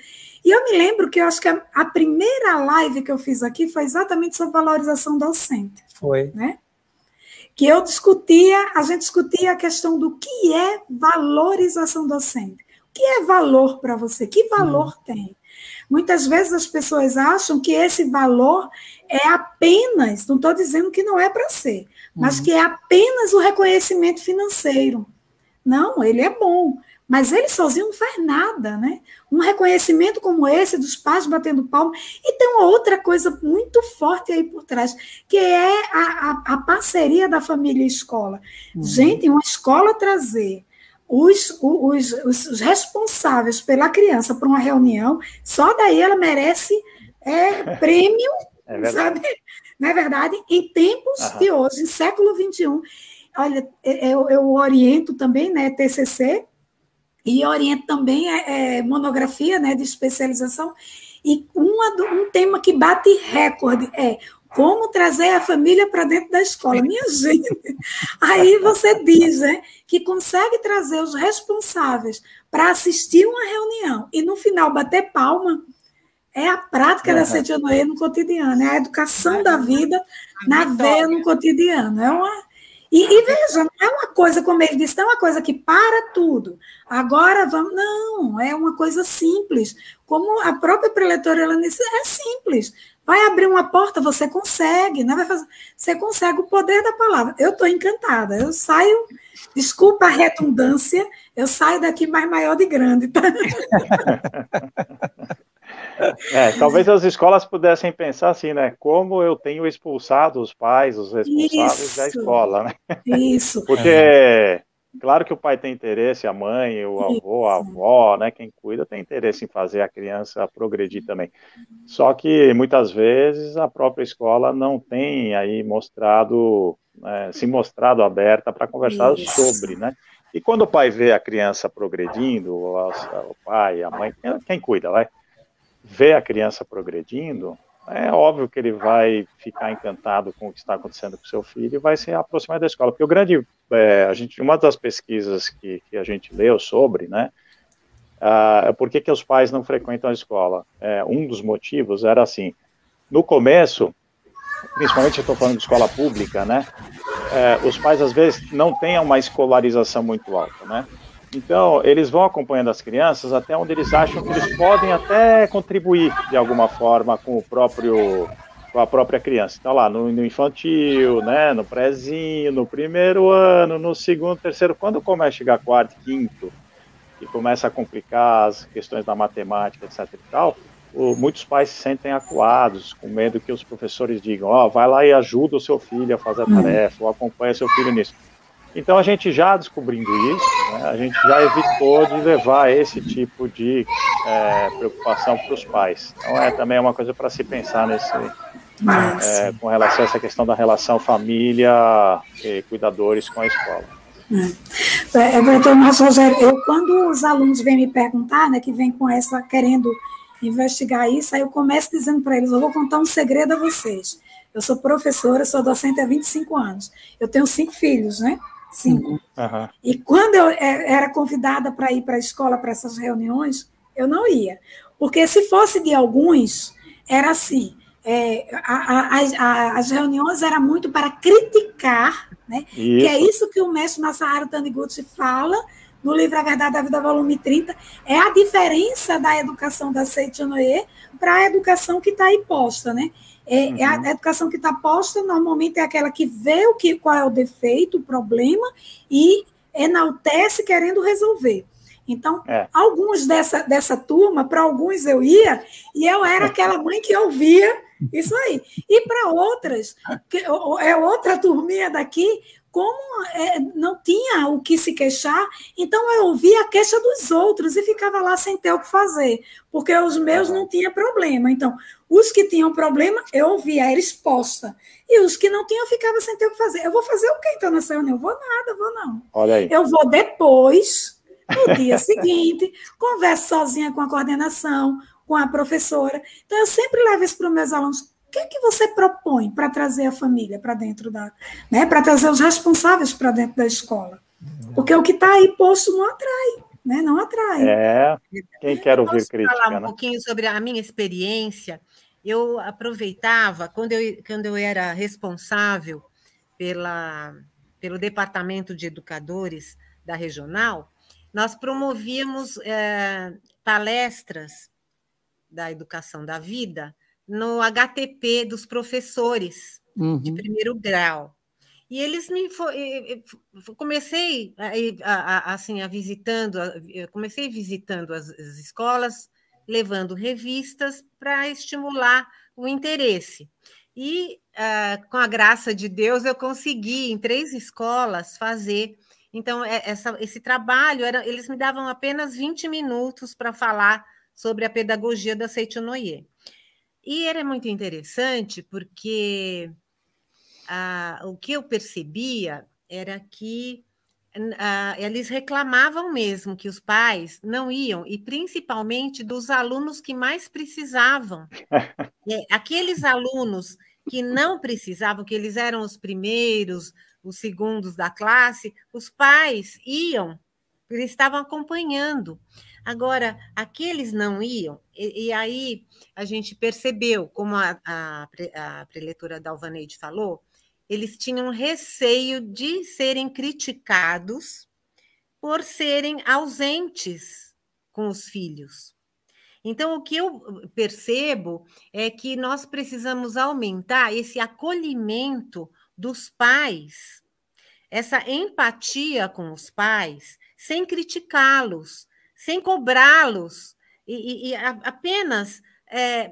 E eu me lembro que eu acho que a, a primeira live que eu fiz aqui foi exatamente sobre valorização docente. Foi. Né? Que eu discutia, a gente discutia a questão do que é valorização docente. O que é valor para você? Que valor uhum. tem? Muitas vezes as pessoas acham que esse valor é apenas, não estou dizendo que não é para ser, uhum. mas que é apenas o reconhecimento financeiro. Não, ele é bom, mas ele sozinho não faz nada, né? Um reconhecimento como esse, dos pais batendo palma, e tem uma outra coisa muito forte aí por trás, que é a, a, a parceria da família e escola. Uhum. Gente, uma escola trazer Os, os, os responsáveis pela criança para uma reunião, só daí ela merece é, prêmio, é sabe? Não é verdade? Em tempos Aham. de hoje, em século vinte e um, olha, eu, eu oriento também, né, T C C, e oriento também é, é, monografia, né, de especialização, e uma, um tema que bate recorde é como trazer a família para dentro da escola. Minha gente, aí você diz, né, que consegue trazer os responsáveis para assistir uma reunião e, no final, bater palma, é a prática uhum. da Seitianoye no cotidiano, é a educação da vida na veia no cotidiano. É uma... E, e veja, não é uma coisa, como ele disse, não é uma coisa que para tudo. Agora vamos... Não, é uma coisa simples. Como a própria preletora ela disse, é simples. Vai abrir uma porta, você consegue, né? Vai fazer, você consegue o poder da palavra. Eu estou encantada, eu saio, desculpa a redundância, eu saio daqui mais maior de grande. Tá? É, talvez as escolas pudessem pensar assim, né? Como eu tenho expulsado os pais, os responsáveis Isso. da escola, né? Isso. Porque, claro que o pai tem interesse, a mãe, o avô, a avó, né? Quem cuida tem interesse em fazer a criança progredir também. Só que, muitas vezes, a própria escola não tem aí mostrado, é, se mostrado aberta para conversar Isso. sobre, né? E quando o pai vê a criança progredindo, o, o pai, a mãe, quem cuida, vai? Vê a criança progredindo, é óbvio que ele vai ficar encantado com o que está acontecendo com o seu filho e vai se aproximar da escola. Porque o grande, é, a gente, uma das pesquisas que, que a gente leu sobre, né, é por que, que os pais não frequentam a escola. É, um dos motivos era assim, no começo, principalmente eu estou falando de escola pública, né, é, os pais às vezes não têm uma escolarização muito alta, né. Então, eles vão acompanhando as crianças até onde eles acham que eles podem até contribuir de alguma forma com o próprio, com a própria criança. Então, lá no, no infantil, né, no prézinho, no primeiro ano, no segundo, terceiro, quando começa a chegar quarto, quinto, e começa a complicar as questões da matemática, etc e tal, o, muitos pais se sentem acuados, com medo que os professores digam, ó, oh, vai lá e ajuda o seu filho a fazer a tarefa, ou acompanha seu filho nisso. Então, a gente já descobrindo isso, né, a gente já evitou de levar esse tipo de é, preocupação para os pais. Então, é também uma coisa para se pensar nesse, é, com relação a essa questão da relação família e cuidadores com a escola. É, é, mas, Rogério, eu, quando os alunos vêm me perguntar, né, que vêm com essa, querendo investigar isso, aí eu começo dizendo para eles, eu vou contar um segredo a vocês. Eu sou professora, sou docente há vinte e cinco anos. Eu tenho cinco filhos, né? Cinco. Uhum. E quando eu era convidada para ir para a escola, para essas reuniões, eu não ia. Porque se fosse de alguns, era assim, é, a, a, a, as reuniões eram muito para criticar, né? Que é isso que o mestre Masaharu Taniguchi fala no livro A Verdade da Vida, volume trinta, é a diferença da educação da Seitianoye para a educação que está aí posta, né? É, uhum. é a educação que está posta, normalmente é aquela que vê o que, qual é o defeito, o problema, e enaltece querendo resolver. Então, é. alguns dessa, dessa turma, para alguns eu ia, e eu era aquela mãe que ouvia isso aí. E para outras, que, é outra turminha daqui, como é, não tinha o que se queixar, então eu ouvia a queixa dos outros e ficava lá sem ter o que fazer, porque os meus não tinham problema. Então, os que tinham problema, eu ouvia, era exposta. E os que não tinham, eu ficava sem ter o que fazer. Eu vou fazer o quê, então, nessa reunião? Eu vou nada, vou não. Olha aí. Eu vou depois, no dia seguinte, converso sozinha com a coordenação, com a professora. Então, eu sempre levo isso para os meus alunos. O que é que você propõe para trazer a família para dentro da... Né, para trazer os responsáveis para dentro da escola? Porque o que está aí posto não atrai. né? Não atrai. É, quem quer ouvir Posso crítica, falar um né? pouquinho sobre a minha experiência? Eu aproveitava, quando eu, quando eu era responsável pela, pelo Departamento de Educadores da Regional, nós promovíamos é, palestras da educação da vida no H T P dos professores uhum. de primeiro grau. E eles me comecei a, a, assim a visitando, eu comecei visitando as, as escolas, levando revistas para estimular o interesse. E uh, com a graça de Deus eu consegui em três escolas fazer. Então essa, esse trabalho era, eles me davam apenas vinte minutos para falar sobre a pedagogia da Seicho-no-ie. E era muito interessante porque Ah, o que eu percebia era que ah, eles reclamavam mesmo que os pais não iam, e principalmente dos alunos que mais precisavam. É, aqueles alunos que não precisavam, que eles eram os primeiros, os segundos da classe, os pais iam, eles estavam acompanhando. Agora, aqueles não iam, e, e aí a gente percebeu, como a, a, a preletora Dalvaneide falou, eles tinham receio de serem criticados por serem ausentes com os filhos. Então, o que eu percebo é que nós precisamos aumentar esse acolhimento dos pais, essa empatia com os pais, sem criticá-los, sem cobrá-los, e, e, e apenas é,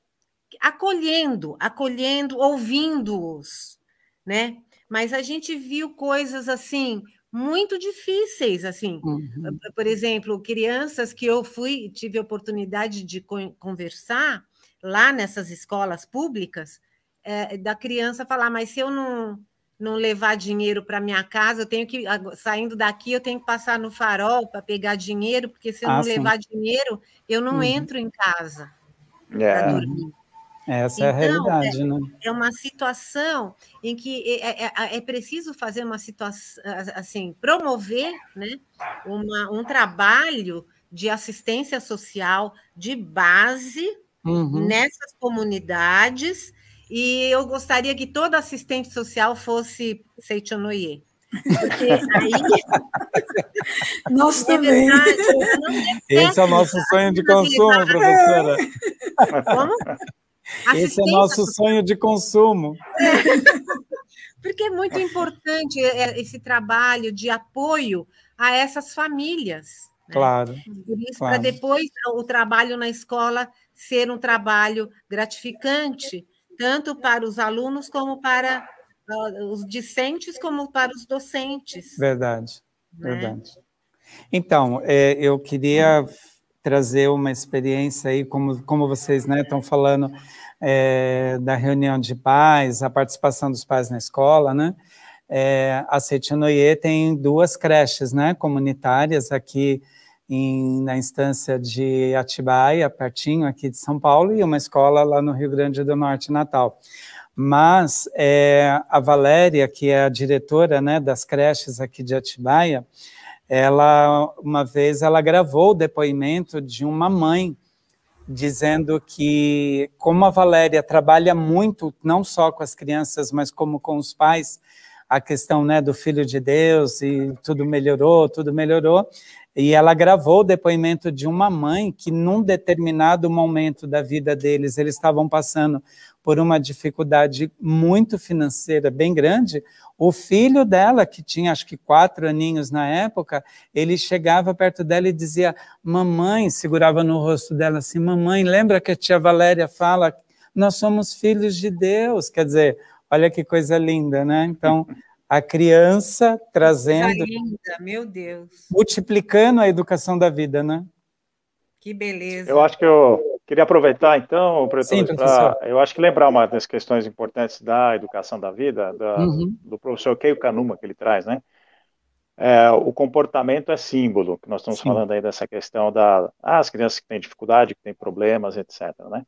acolhendo, acolhendo, ouvindo-os. Né? Mas a gente viu coisas assim muito difíceis, assim, uhum. Por exemplo, crianças que eu fui tive a oportunidade de conversar lá nessas escolas públicas, é, da criança falar, mas se eu não não levar dinheiro para minha casa, eu tenho que saindo daqui eu tenho que passar no farol para pegar dinheiro, porque se eu ah, não sim. levar dinheiro eu não uhum. entro em casa yeah. para dormir. Essa então, é a realidade, é, né? É uma situação em que é, é, é preciso fazer uma situação, assim, promover, né, uma, um trabalho de assistência social de base uhum. nessas comunidades, e eu gostaria que toda assistente social fosse Seicho-no-ie. Porque aí... Nós é também. Verdade, esse é o nosso sonho de consumo, professora. Como? Esse é nosso sonho de consumo. Porque é muito importante esse trabalho de apoio a essas famílias. Né? Claro. Por isso, claro. para depois o trabalho na escola ser um trabalho gratificante, tanto para os alunos como para uh, os discentes, como para os docentes. Verdade, né? Verdade. Então, é, eu queria trazer uma experiência aí, como, como vocês né, estão falando é, da reunião de pais, a participação dos pais na escola, né? É, a Seicho-no-ie tem duas creches, né, comunitárias aqui em, na instância de Atibaia, pertinho aqui de São Paulo, e uma escola lá no Rio Grande do Norte, Natal. Mas é, a Valéria, que é a diretora né, das creches aqui de Atibaia, ela, uma vez, ela gravou o depoimento de uma mãe, dizendo que, como a Valéria trabalha muito, não só com as crianças, mas como com os pais, a questão né, do Filho de Deus, e tudo melhorou, tudo melhorou, e ela gravou o depoimento de uma mãe que, num determinado momento da vida deles, eles estavam passando por uma dificuldade muito financeira, bem grande. O filho dela, que tinha acho que quatro aninhos na época, ele chegava perto dela e dizia, mamãe, segurava no rosto dela assim, mamãe, lembra que a tia Valéria fala, nós somos filhos de Deus, quer dizer, olha que coisa linda, né? Então, a criança trazendo... Que linda, meu Deus. Multiplicando a educação da vida, né? Que beleza. Eu acho que eu queria aproveitar, então, Sim, para, eu acho que lembrar uma das questões importantes da educação da vida, da, uhum. do professor Keio Kanuma, que ele traz, né? É, o comportamento é símbolo, que nós estamos Sim. falando aí dessa questão da, ah, as crianças que têm dificuldade, que têm problemas, etcétera, né?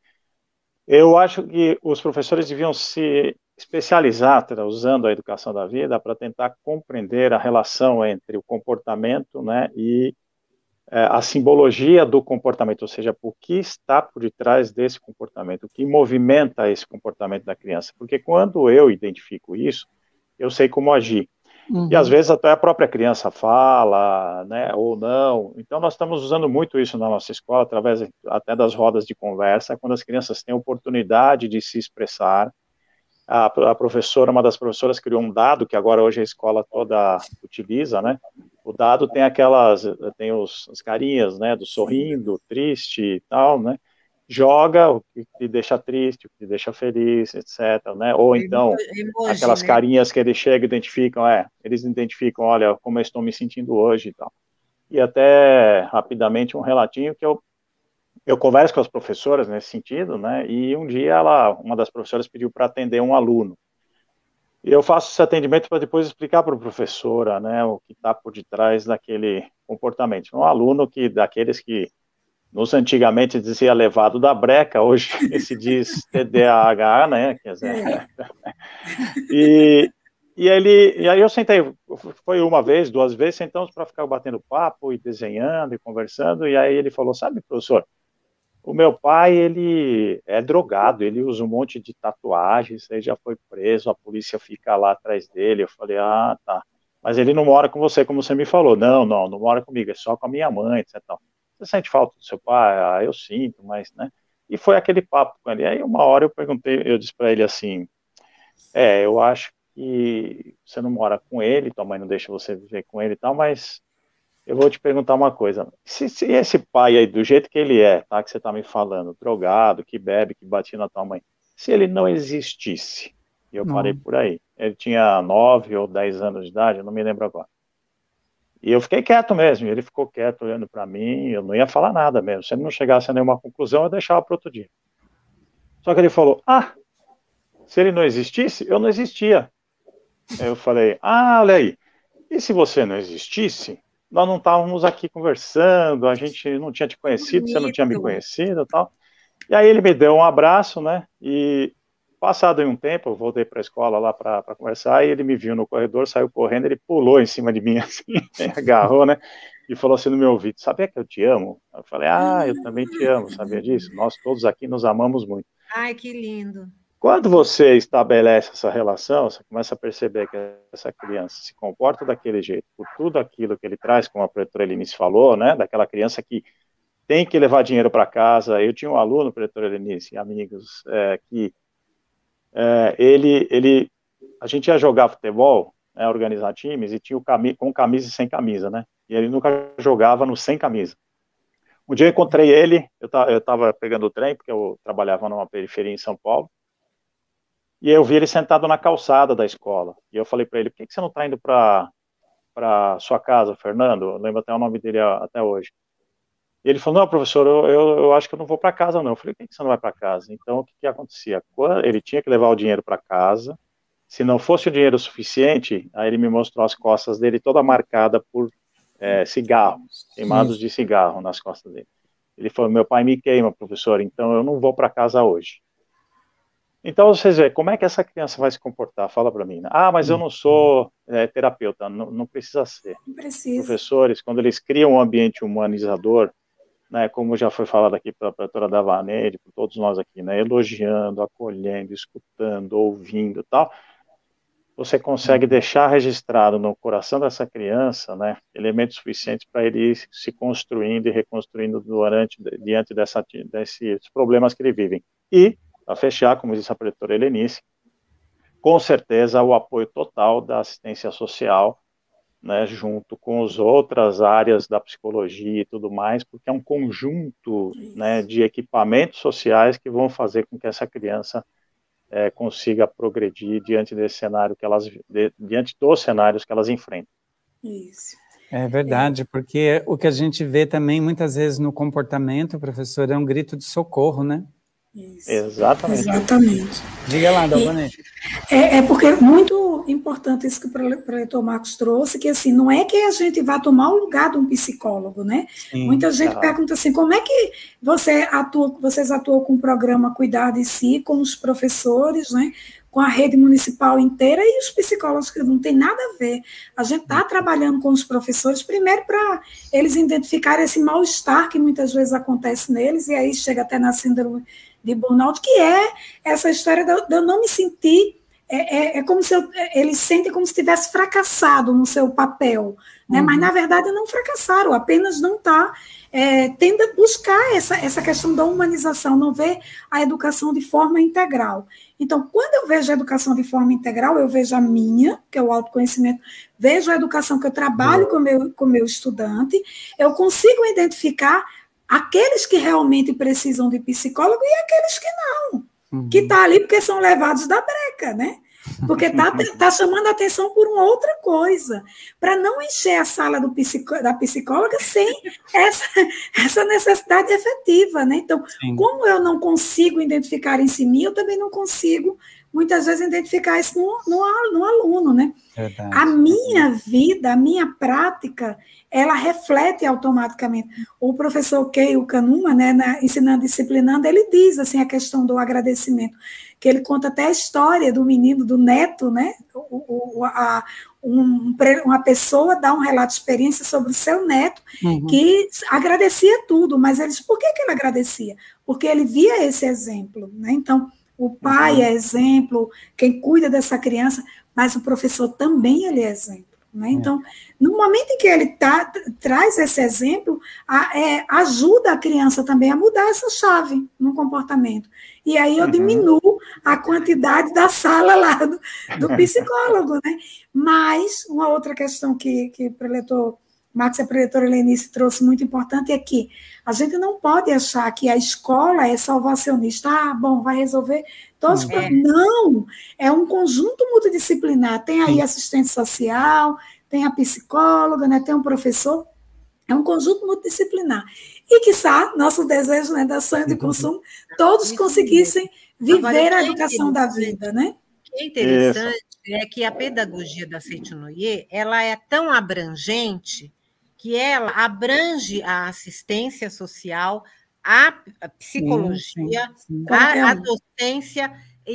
Eu acho que os professores deviam se especializar, usando a educação da vida, para tentar compreender a relação entre o comportamento, né, e é, a simbologia do comportamento, ou seja, o que está por detrás desse comportamento, o que movimenta esse comportamento da criança. Porque quando eu identifico isso, eu sei como agir. Uhum. E às vezes até a própria criança fala, né, ou não. Então nós estamos usando muito isso na nossa escola, através até das rodas de conversa, quando as crianças têm oportunidade de se expressar. A, a professora, uma das professoras criou um dado, que agora hoje a escola toda utiliza, né? O dado tem aquelas, tem os, as carinhas, né, do sorrindo, triste e tal, né? Joga o que te deixa triste, o que te deixa feliz, etcétera, né? Ou então, emoji, aquelas né? carinhas que eles chegam e identificam, é, eles identificam, olha, como eu estou me sentindo hoje e tal. E até, rapidamente, um relatinho que eu, eu converso com as professoras nesse sentido, né? E um dia, ela, uma das professoras pediu para atender um aluno. E eu faço esse atendimento para depois explicar para a professora, né, o que está por detrás daquele comportamento. Um aluno que, daqueles que nos antigamente dizia levado da breca, hoje se diz T D A H, né? Quer dizer, e, e, ele, e aí eu sentei, foi uma vez, duas vezes, sentamos para ficar batendo papo e desenhando e conversando, e aí ele falou, sabe, professor, o meu pai, ele é drogado, ele usa um monte de tatuagens, ele já foi preso, a polícia fica lá atrás dele. Eu falei, ah, tá, mas ele não mora com você, como você me falou. Não, não, não mora comigo, é só com a minha mãe, etcétera. Você sente falta do seu pai? Ah, eu sinto, mas, né? E foi aquele papo com ele. Aí uma hora eu perguntei, eu disse para ele assim, é, eu acho que você não mora com ele, tua mãe não deixa você viver com ele e tal, mas eu vou te perguntar uma coisa, se, se esse pai aí, do jeito que ele é, tá, que você tá me falando, drogado, que bebe, que batia na tua mãe, se ele não existisse, e eu não. parei por aí, ele tinha nove ou dez anos de idade, eu não me lembro agora. E eu fiquei quieto mesmo, ele ficou quieto olhando para mim, eu não ia falar nada mesmo. Se ele não chegasse a nenhuma conclusão, eu deixava para outro dia. Só que ele falou, ah, se ele não existisse, eu não existia. Eu falei, ah, olha aí, e se você não existisse, nós não estávamos aqui conversando, a gente não tinha te conhecido, você não tinha me conhecido e tal. E aí ele me deu um abraço, né, e passado um tempo, eu voltei para a escola lá para conversar, e ele me viu no corredor, saiu correndo, ele pulou em cima de mim, assim, agarrou, né, e falou assim no meu ouvido, sabia que eu te amo? Eu falei, ah, eu também te amo, sabia disso? Nós todos aqui nos amamos muito. Ai, que lindo. Quando você estabelece essa relação, você começa a perceber que essa criança se comporta daquele jeito, por tudo aquilo que ele traz, como a professora Elinice falou, né, daquela criança que tem que levar dinheiro para casa. Eu tinha um aluno, professora Elinice, amigos, é, que É, ele, ele, a gente ia jogar futebol, né, organizar times, e tinha o cami com camisa e sem camisa, né, e ele nunca jogava no sem camisa. Um dia eu encontrei ele, eu estava pegando o trem, porque eu trabalhava numa periferia em São Paulo, e eu vi ele sentado na calçada da escola, e eu falei para ele, por que, que você não está indo para para sua casa, Fernando? Eu lembro até o nome dele até hoje. E ele falou, não, professor, eu, eu, eu acho que eu não vou para casa, não. Eu falei, por que você não vai para casa? Então, o que, que acontecia? Quando ele tinha que levar o dinheiro para casa, se não fosse o dinheiro suficiente, aí ele me mostrou as costas dele toda marcada por é, cigarros, queimados de cigarro nas costas dele. Ele falou, meu pai me queima, professor, então eu não vou para casa hoje. Então, vocês veem, como é que essa criança vai se comportar? Fala para mim. Né? Ah, mas eu não sou é, terapeuta, não, não precisa ser. Não precisa. Professores, quando eles criam um ambiente humanizador, né, como já foi falado aqui pela professora Davaneide, por todos nós aqui, né, elogiando, acolhendo, escutando, ouvindo e tal, você consegue deixar registrado no coração dessa criança, né, elementos suficientes para ele ir se construindo e reconstruindo durante, diante dessa, desses problemas que ele vive. E, para fechar, como disse a professora Elinice, com certeza o apoio total da assistência social, né, junto com as outras áreas da psicologia e tudo mais, porque é um conjunto, né, de equipamentos sociais que vão fazer com que essa criança é, consiga progredir diante desse cenário que elas, de, diante dos cenários que elas enfrentam. Isso. É verdade, é. Porque o que a gente vê também muitas vezes no comportamento, professor, é um grito de socorro, né? Isso. Exatamente. Exatamente. Diga lá, Dalvanete. É, é porque é muito importante isso que o preletor Marcos trouxe, que assim, não é que a gente vá tomar o lugar de um psicólogo, né? Sim, muita gente tá. pergunta assim, como é que você atua, vocês atuam com o programa Cuidar de Si, com os professores, né? com a rede municipal inteira e os psicólogos, que não tem nada a ver. A gente está trabalhando com os professores, primeiro para eles identificarem esse mal-estar que muitas vezes acontece neles, e aí chega até na síndrome de burnout, que é essa história de eu, de eu não me sentir, é, é, é como se eu, eles sentem como se tivesse fracassado no seu papel, né? Uhum. Mas, na verdade, não fracassaram, apenas não está é, tendo a buscar essa, essa questão da humanização, não ver a educação de forma integral. Então, quando eu vejo a educação de forma integral, eu vejo a minha, que é o autoconhecimento, vejo a educação que eu trabalho com o meu, com o meu estudante, eu consigo identificar aqueles que realmente precisam de psicólogo e aqueles que não, uhum. que estão tá ali porque são levados da breca, né? Porque está tá chamando a atenção por uma outra coisa, para não encher a sala do psicó, da psicóloga sem essa, essa necessidade efetiva, né? Então, Sim. como eu não consigo identificar isso em mim, eu também não consigo, muitas vezes, identificar isso no, no, no aluno, né? Verdade. A minha vida, a minha prática, ela reflete automaticamente. O professor Keio Kanuma, né, na, ensinando, disciplinando, ele diz assim, a questão do agradecimento, que ele conta até a história do menino, do neto, né? O, o, a, um, uma pessoa dá um relato de experiência sobre o seu neto, uhum. que agradecia tudo, mas ele disse, por que, que ele agradecia? Porque ele via esse exemplo, né? Então, o pai uhum. é exemplo, quem cuida dessa criança, mas o professor também ele é exemplo. Né? Então, no momento em que ele tá, traz esse exemplo, a, é, ajuda a criança também a mudar essa chave no comportamento. E aí eu uhum. diminuo a quantidade da sala lá do, do psicólogo. Né? Mas, uma outra questão que, que o preletor Marcos e a preletora Helenice trouxe muito importante é que a gente não pode achar que a escola é salvacionista. Ah, bom, vai resolver todos os problemas. Não, é um conjunto multidisciplinar. Tem aí assistente social, tem a psicóloga, né, tem um professor. É um conjunto multidisciplinar. E, quiçá, nosso desejo, né, da sonho de consumo, todos conseguissem viver a educação da vida, né? O que é interessante Isso. é que a pedagogia da Seitinoye, ela é tão abrangente que ela abrange a assistência social, a psicologia, sim, sim, sim. A, a docência,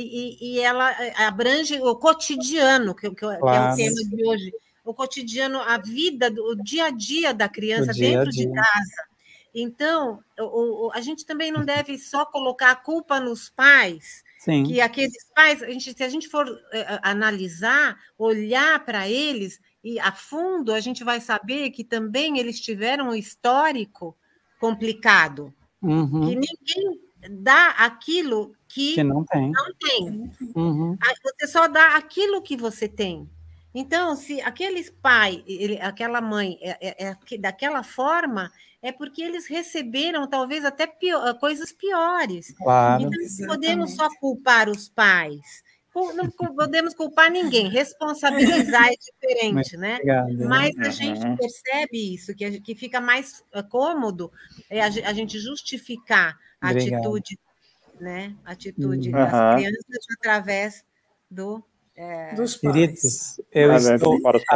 e, e ela abrange o cotidiano, que, que, claro. que é o tema de hoje, o cotidiano, a vida, o dia a dia da criança dia dentro dia. de casa. Então, o, o, a gente também não deve só colocar a culpa nos pais, Sim. que aqueles pais, a gente, se a gente for uh, analisar, olhar para eles, e a fundo, a gente vai saber que também eles tiveram um histórico complicado, uhum. que ninguém dá aquilo que, que não tem. Não tem. Uhum. Você só dá aquilo que você tem. Então, se aqueles pais, ele, aquela mãe, é, é, é daquela forma, é porque eles receberam talvez até pior, coisas piores. Claro. Então, não podemos só culpar os pais. Não podemos culpar ninguém, responsabilizar é diferente, né? Obrigado. Mas a gente percebe isso, que, que fica mais cômodo é a gente justificar a Obrigado. atitude, né? A atitude uhum. das crianças através do, é, dos pais. Eu estou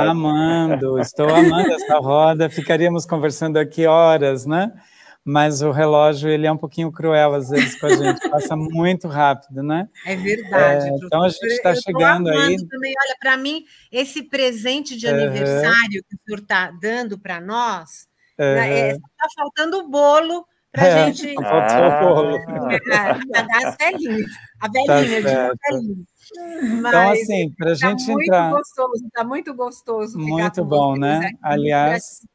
amando, estou amando essa roda, ficaríamos conversando aqui horas, né? Mas o relógio, ele é um pouquinho cruel, às vezes, com a gente, passa muito rápido, né? É verdade. É, então, a gente está chegando aí... Também, olha, para mim, esse presente de uhum. aniversário que o senhor está dando para nós, uhum. né, é, está faltando o bolo para a é, gente... Faltou ah. o bolo. Pagar as velhinhas. A velhinha, tá de velhinha. Mas então, assim, para a gente tá entrar... Muito gostoso, está muito gostoso. Ficar muito bom, né? Aqui. Aliás...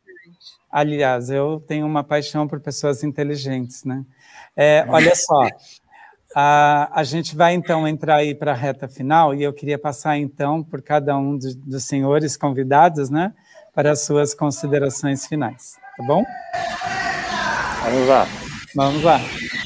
Aliás, eu tenho uma paixão por pessoas inteligentes, né? É, olha só, a, a gente vai, então, entrar aí para a reta final, e eu queria passar, então, por cada um dos, dos senhores convidados, né? Para as suas considerações finais, tá bom? Vamos lá. Vamos lá.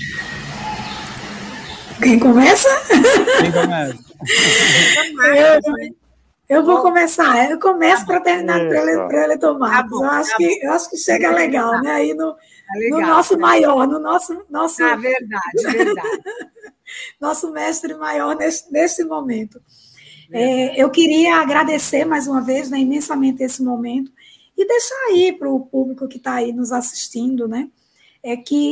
Quem começa? Quem começa? eu... Eu vou começar, eu começo para terminar para ele tomar. Eu acho que eu acho que chega legal, né? Aí no, legal, no nosso né? maior, no nosso nosso ah, verdade, verdade. nosso mestre maior neste, neste momento. É, eu queria agradecer mais uma vez, né, imensamente esse momento e deixar aí para o público que está aí nos assistindo, né? É que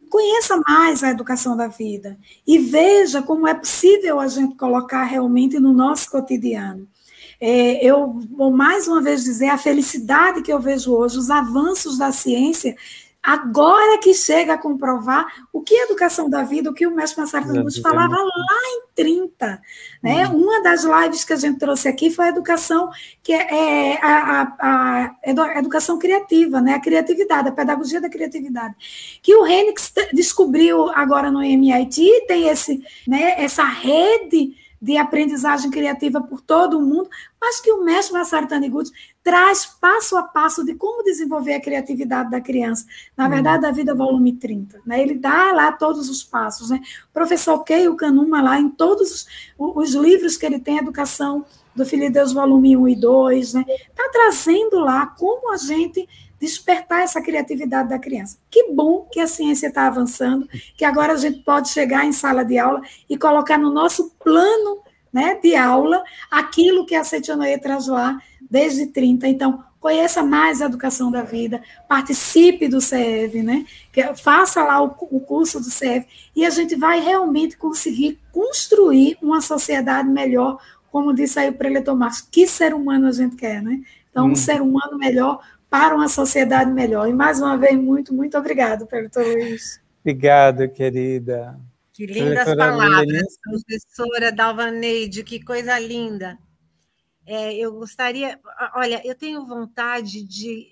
conheça mais a educação da vida e veja como é possível a gente colocar realmente no nosso cotidiano. É, eu vou mais uma vez dizer a felicidade que eu vejo hoje, os avanços da ciência, agora que chega a comprovar o que é educação da vida, o que o mestre Massaro Taniguchi falava lá em trinta. Né? Uhum. Uma das lives que a gente trouxe aqui foi a educação, que é, é a, a, a educação criativa, né? A criatividade, a pedagogia da criatividade, que o Henricks descobriu agora no M I T, tem esse, né, essa rede de aprendizagem criativa por todo o mundo, mas que o mestre Masaru Taniguchi traz passo a passo de como desenvolver a criatividade da criança. Na verdade, da vida, volume trinta. Né? Ele dá lá todos os passos. Né? O professor Keio Kanuma, lá em todos os, os livros que ele tem, Educação do Filho de Deus, volume um e dois, está, né? trazendo lá como a gente despertar essa criatividade da criança. Que bom que a ciência está avançando, que agora a gente pode chegar em sala de aula e colocar no nosso plano, né, de aula aquilo que a Seichonoye traz lá desde trinta. Então, conheça mais a educação da vida, participe do C E V, né, faça lá o, o curso do C E V, e a gente vai realmente conseguir construir uma sociedade melhor, como disse aí o preletor Marcos, que ser humano a gente quer, né? Então, um hum. ser humano melhor para uma sociedade melhor. E, mais uma vez, muito, muito obrigado, preletor Luiz. Obrigado, querida. Que lindas preletora palavras, Luiz. Professora Dalvaneide, que coisa linda. É, eu gostaria... Olha, eu tenho vontade de,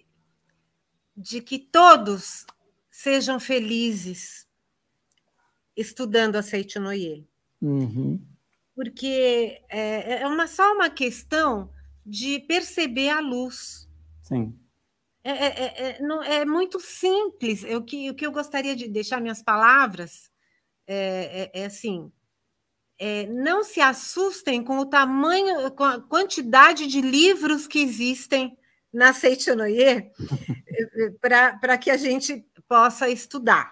de que todos sejam felizes estudando a Seichonoye. Uhum. Porque é, é uma, só uma questão de perceber a luz. Sim. É, é, é, não, é muito simples. O que, o que eu gostaria de deixar minhas palavras é, é, é assim: é, não se assustem com o tamanho, com a quantidade de livros que existem na Seichonoye para que a gente possa estudar.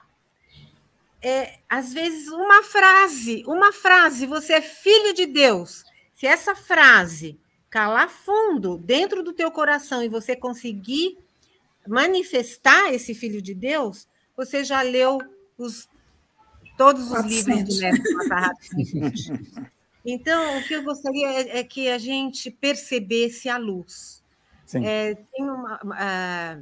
É, às vezes, uma frase, uma frase, você é filho de Deus. Se essa frase calar fundo dentro do teu coração e você conseguir manifestar esse filho de Deus, você já leu os, todos os quatrocentos livros de Mestre Masaru Taniguchi. Então, o que eu gostaria é, é que a gente percebesse a luz. É, tem uma, uh,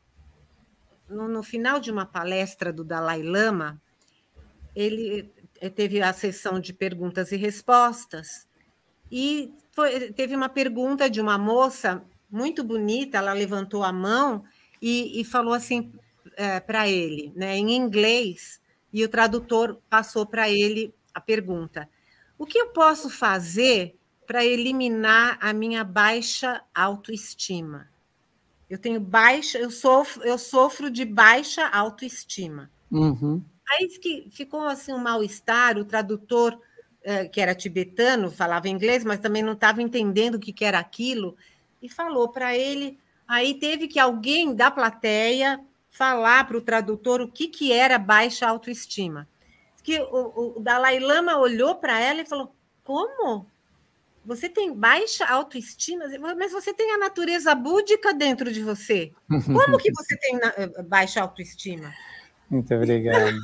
no, no final de uma palestra do Dalai Lama, ele teve a sessão de perguntas e respostas, e foi, teve uma pergunta de uma moça muito bonita, ela levantou a mão e, e falou assim é, para ele, né, em inglês, e o tradutor passou para ele a pergunta: o que eu posso fazer para eliminar a minha baixa autoestima? Eu tenho baixa, eu sofro, eu sofro de baixa autoestima. Uhum. Aí que ficou assim um mal-estar, o tradutor, eh, que era tibetano, falava inglês, mas também não estava entendendo o que, que era aquilo, e falou para ele. Aí teve que alguém da plateia falar para o tradutor o que, que era baixa autoestima. Que o, o Dalai Lama olhou para ela e falou: como? Você tem baixa autoestima? Mas você tem a natureza búdica dentro de você. Como que você tem baixa autoestima? Muito obrigado.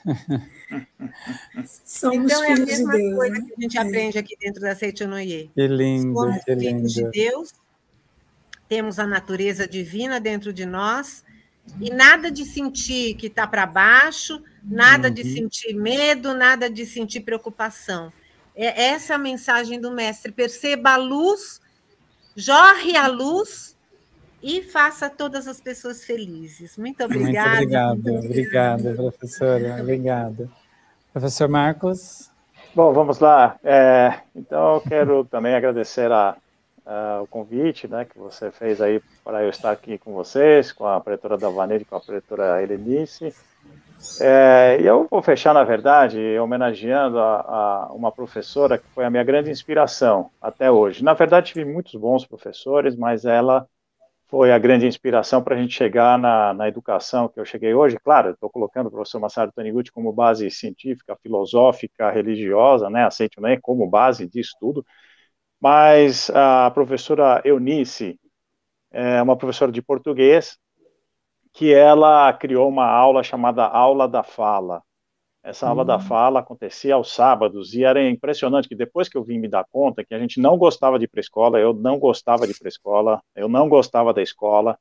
Somos então, é a filhos mesma de Deus, coisa né? que a gente é. aprende aqui dentro da Seichonoye. Que lindo, Somos que filhos lindo. de Deus, temos a natureza divina dentro de nós, e nada de sentir que está para baixo, nada uhum. de sentir medo, nada de sentir preocupação. É essa a mensagem do mestre: perceba a luz, jorre a luz e faça todas as pessoas felizes. Muito obrigada. Muito obrigado, obrigada, professora. Obrigada. Professor Marcos? Bom, vamos lá. É, então, eu quero também agradecer a, a, o convite, né, que você fez aí para eu estar aqui com vocês, com a preletora Dalvaneide, com a preletora Helenice. É, e eu vou fechar, na verdade, homenageando a, a uma professora que foi a minha grande inspiração até hoje. Na verdade, tive muitos bons professores, mas ela foi a grande inspiração para a gente chegar na, na educação que eu cheguei hoje. Claro, estou colocando o professor Masaru Taniguchi como base científica, filosófica, religiosa, né, aceito, né, como base disso tudo, mas a professora Eunice é uma professora de português que ela criou uma aula chamada Aula da Fala. Essa aula hum. da fala acontecia aos sábados, e era impressionante que depois que eu vim me dar conta que a gente não gostava de ir para a escola, eu não gostava de ir para a escola, eu não gostava da escola,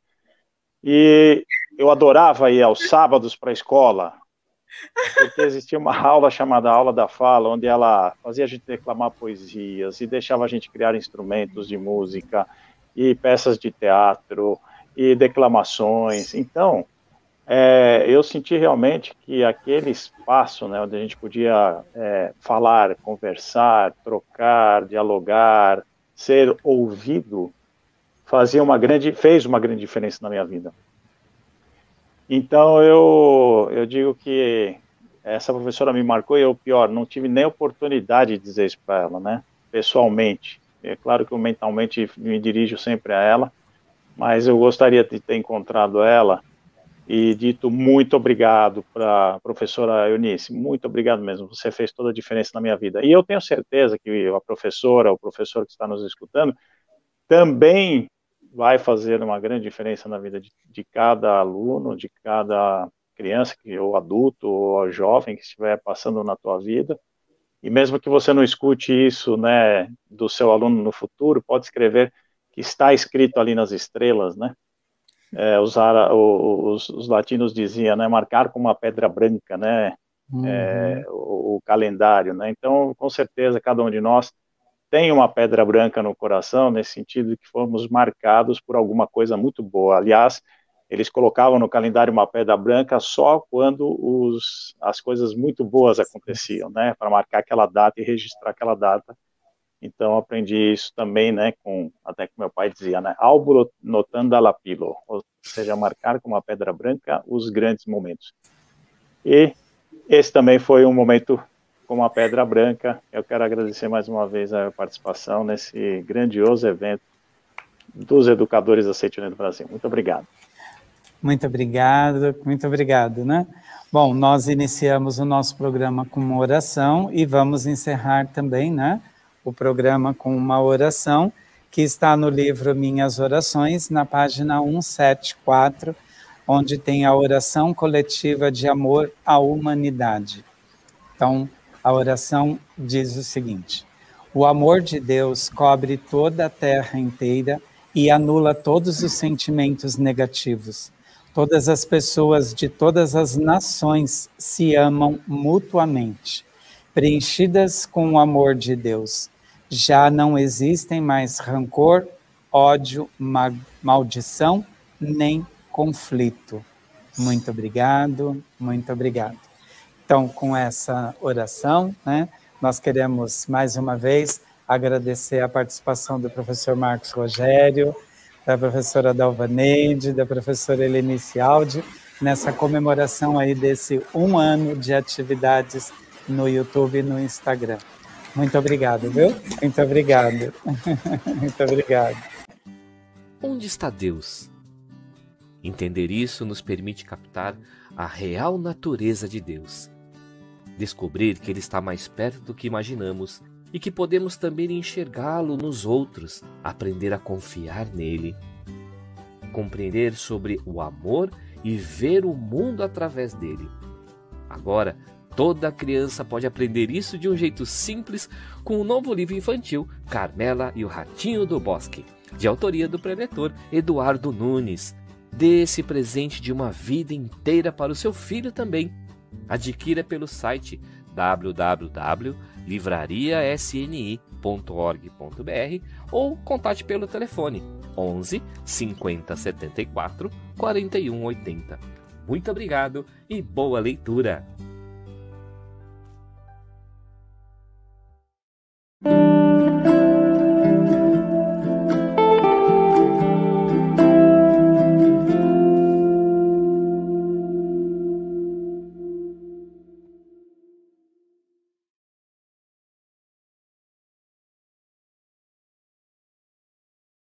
e eu adorava ir aos sábados para a escola, porque existia uma aula chamada Aula da Fala, onde ela fazia a gente declamar poesias, e deixava a gente criar instrumentos de música, e peças de teatro, e declamações. Então, É, eu senti realmente que aquele espaço, né, onde a gente podia é, falar, conversar, trocar, dialogar, ser ouvido, fazia uma grande, fez uma grande diferença na minha vida. Então eu, eu digo que essa professora me marcou, e eu, pior, não tive nem oportunidade de dizer isso para ela, né, pessoalmente. É claro que eu mentalmente me dirijo sempre a ela, mas eu gostaria de ter encontrado ela e dito muito obrigado para a professora Eunice, muito obrigado mesmo, você fez toda a diferença na minha vida. E eu tenho certeza que a professora, o professor que está nos escutando, também vai fazer uma grande diferença na vida de, de cada aluno, de cada criança, ou adulto, ou jovem que estiver passando na tua vida. E mesmo que você não escute isso, né, do seu aluno no futuro, pode escrever que está escrito ali nas estrelas, né? É, usar, os, os latinos diziam, né, marcar com uma pedra branca, né, uhum. é, o, o calendário, né, então com certeza cada um de nós tem uma pedra branca no coração, nesse sentido de que fomos marcados por alguma coisa muito boa. Aliás, eles colocavam no calendário uma pedra branca só quando os, as coisas muito boas aconteciam, né, para marcar aquela data e registrar aquela data. Então, aprendi isso também, né, com, até que meu pai dizia, né, albo notando a lapilo, ou seja, marcar com uma pedra branca os grandes momentos. E esse também foi um momento com uma pedra branca. Eu quero agradecer mais uma vez a participação nesse grandioso evento dos educadores da Seitione do Brasil. Muito obrigado. Muito obrigado, muito obrigado, né? Bom, nós iniciamos o nosso programa com uma oração e vamos encerrar também, né, o programa com uma oração que está no livro Minhas Orações, na página cento e setenta e quatro, onde tem a oração coletiva de amor à humanidade. Então, a oração diz o seguinte: o amor de Deus cobre toda a terra inteira e anula todos os sentimentos negativos. Todas as pessoas de todas as nações se amam mutuamente. Preenchidas com o amor de Deus, já não existem mais rancor, ódio, ma- maldição, nem conflito. Muito obrigado, muito obrigado. Então, com essa oração, né, nós queremos mais uma vez agradecer a participação do professor Marcos Rogério, da professora Dalvaneide, da professora Helenice Aldi, nessa comemoração aí desse um ano de atividades no YouTube e no Instagram. Muito obrigado, viu? Muito obrigado. Muito obrigado. Onde está Deus? Entender isso nos permite captar a real natureza de Deus. Descobrir que Ele está mais perto do que imaginamos e que podemos também enxergá-lo nos outros, aprender a confiar nele. Compreender sobre o amor e ver o mundo através dele. Agora, toda criança pode aprender isso de um jeito simples com o novo livro infantil Carmela e o Ratinho do Bosque, de autoria do preletor Eduardo Nunes. Dê esse presente de uma vida inteira para o seu filho também. Adquira pelo site w w w ponto livraria s n i ponto org ponto b r ou contate pelo telefone onze, cinquenta, setenta e quatro, quarenta e um, oitenta. Muito obrigado e boa leitura!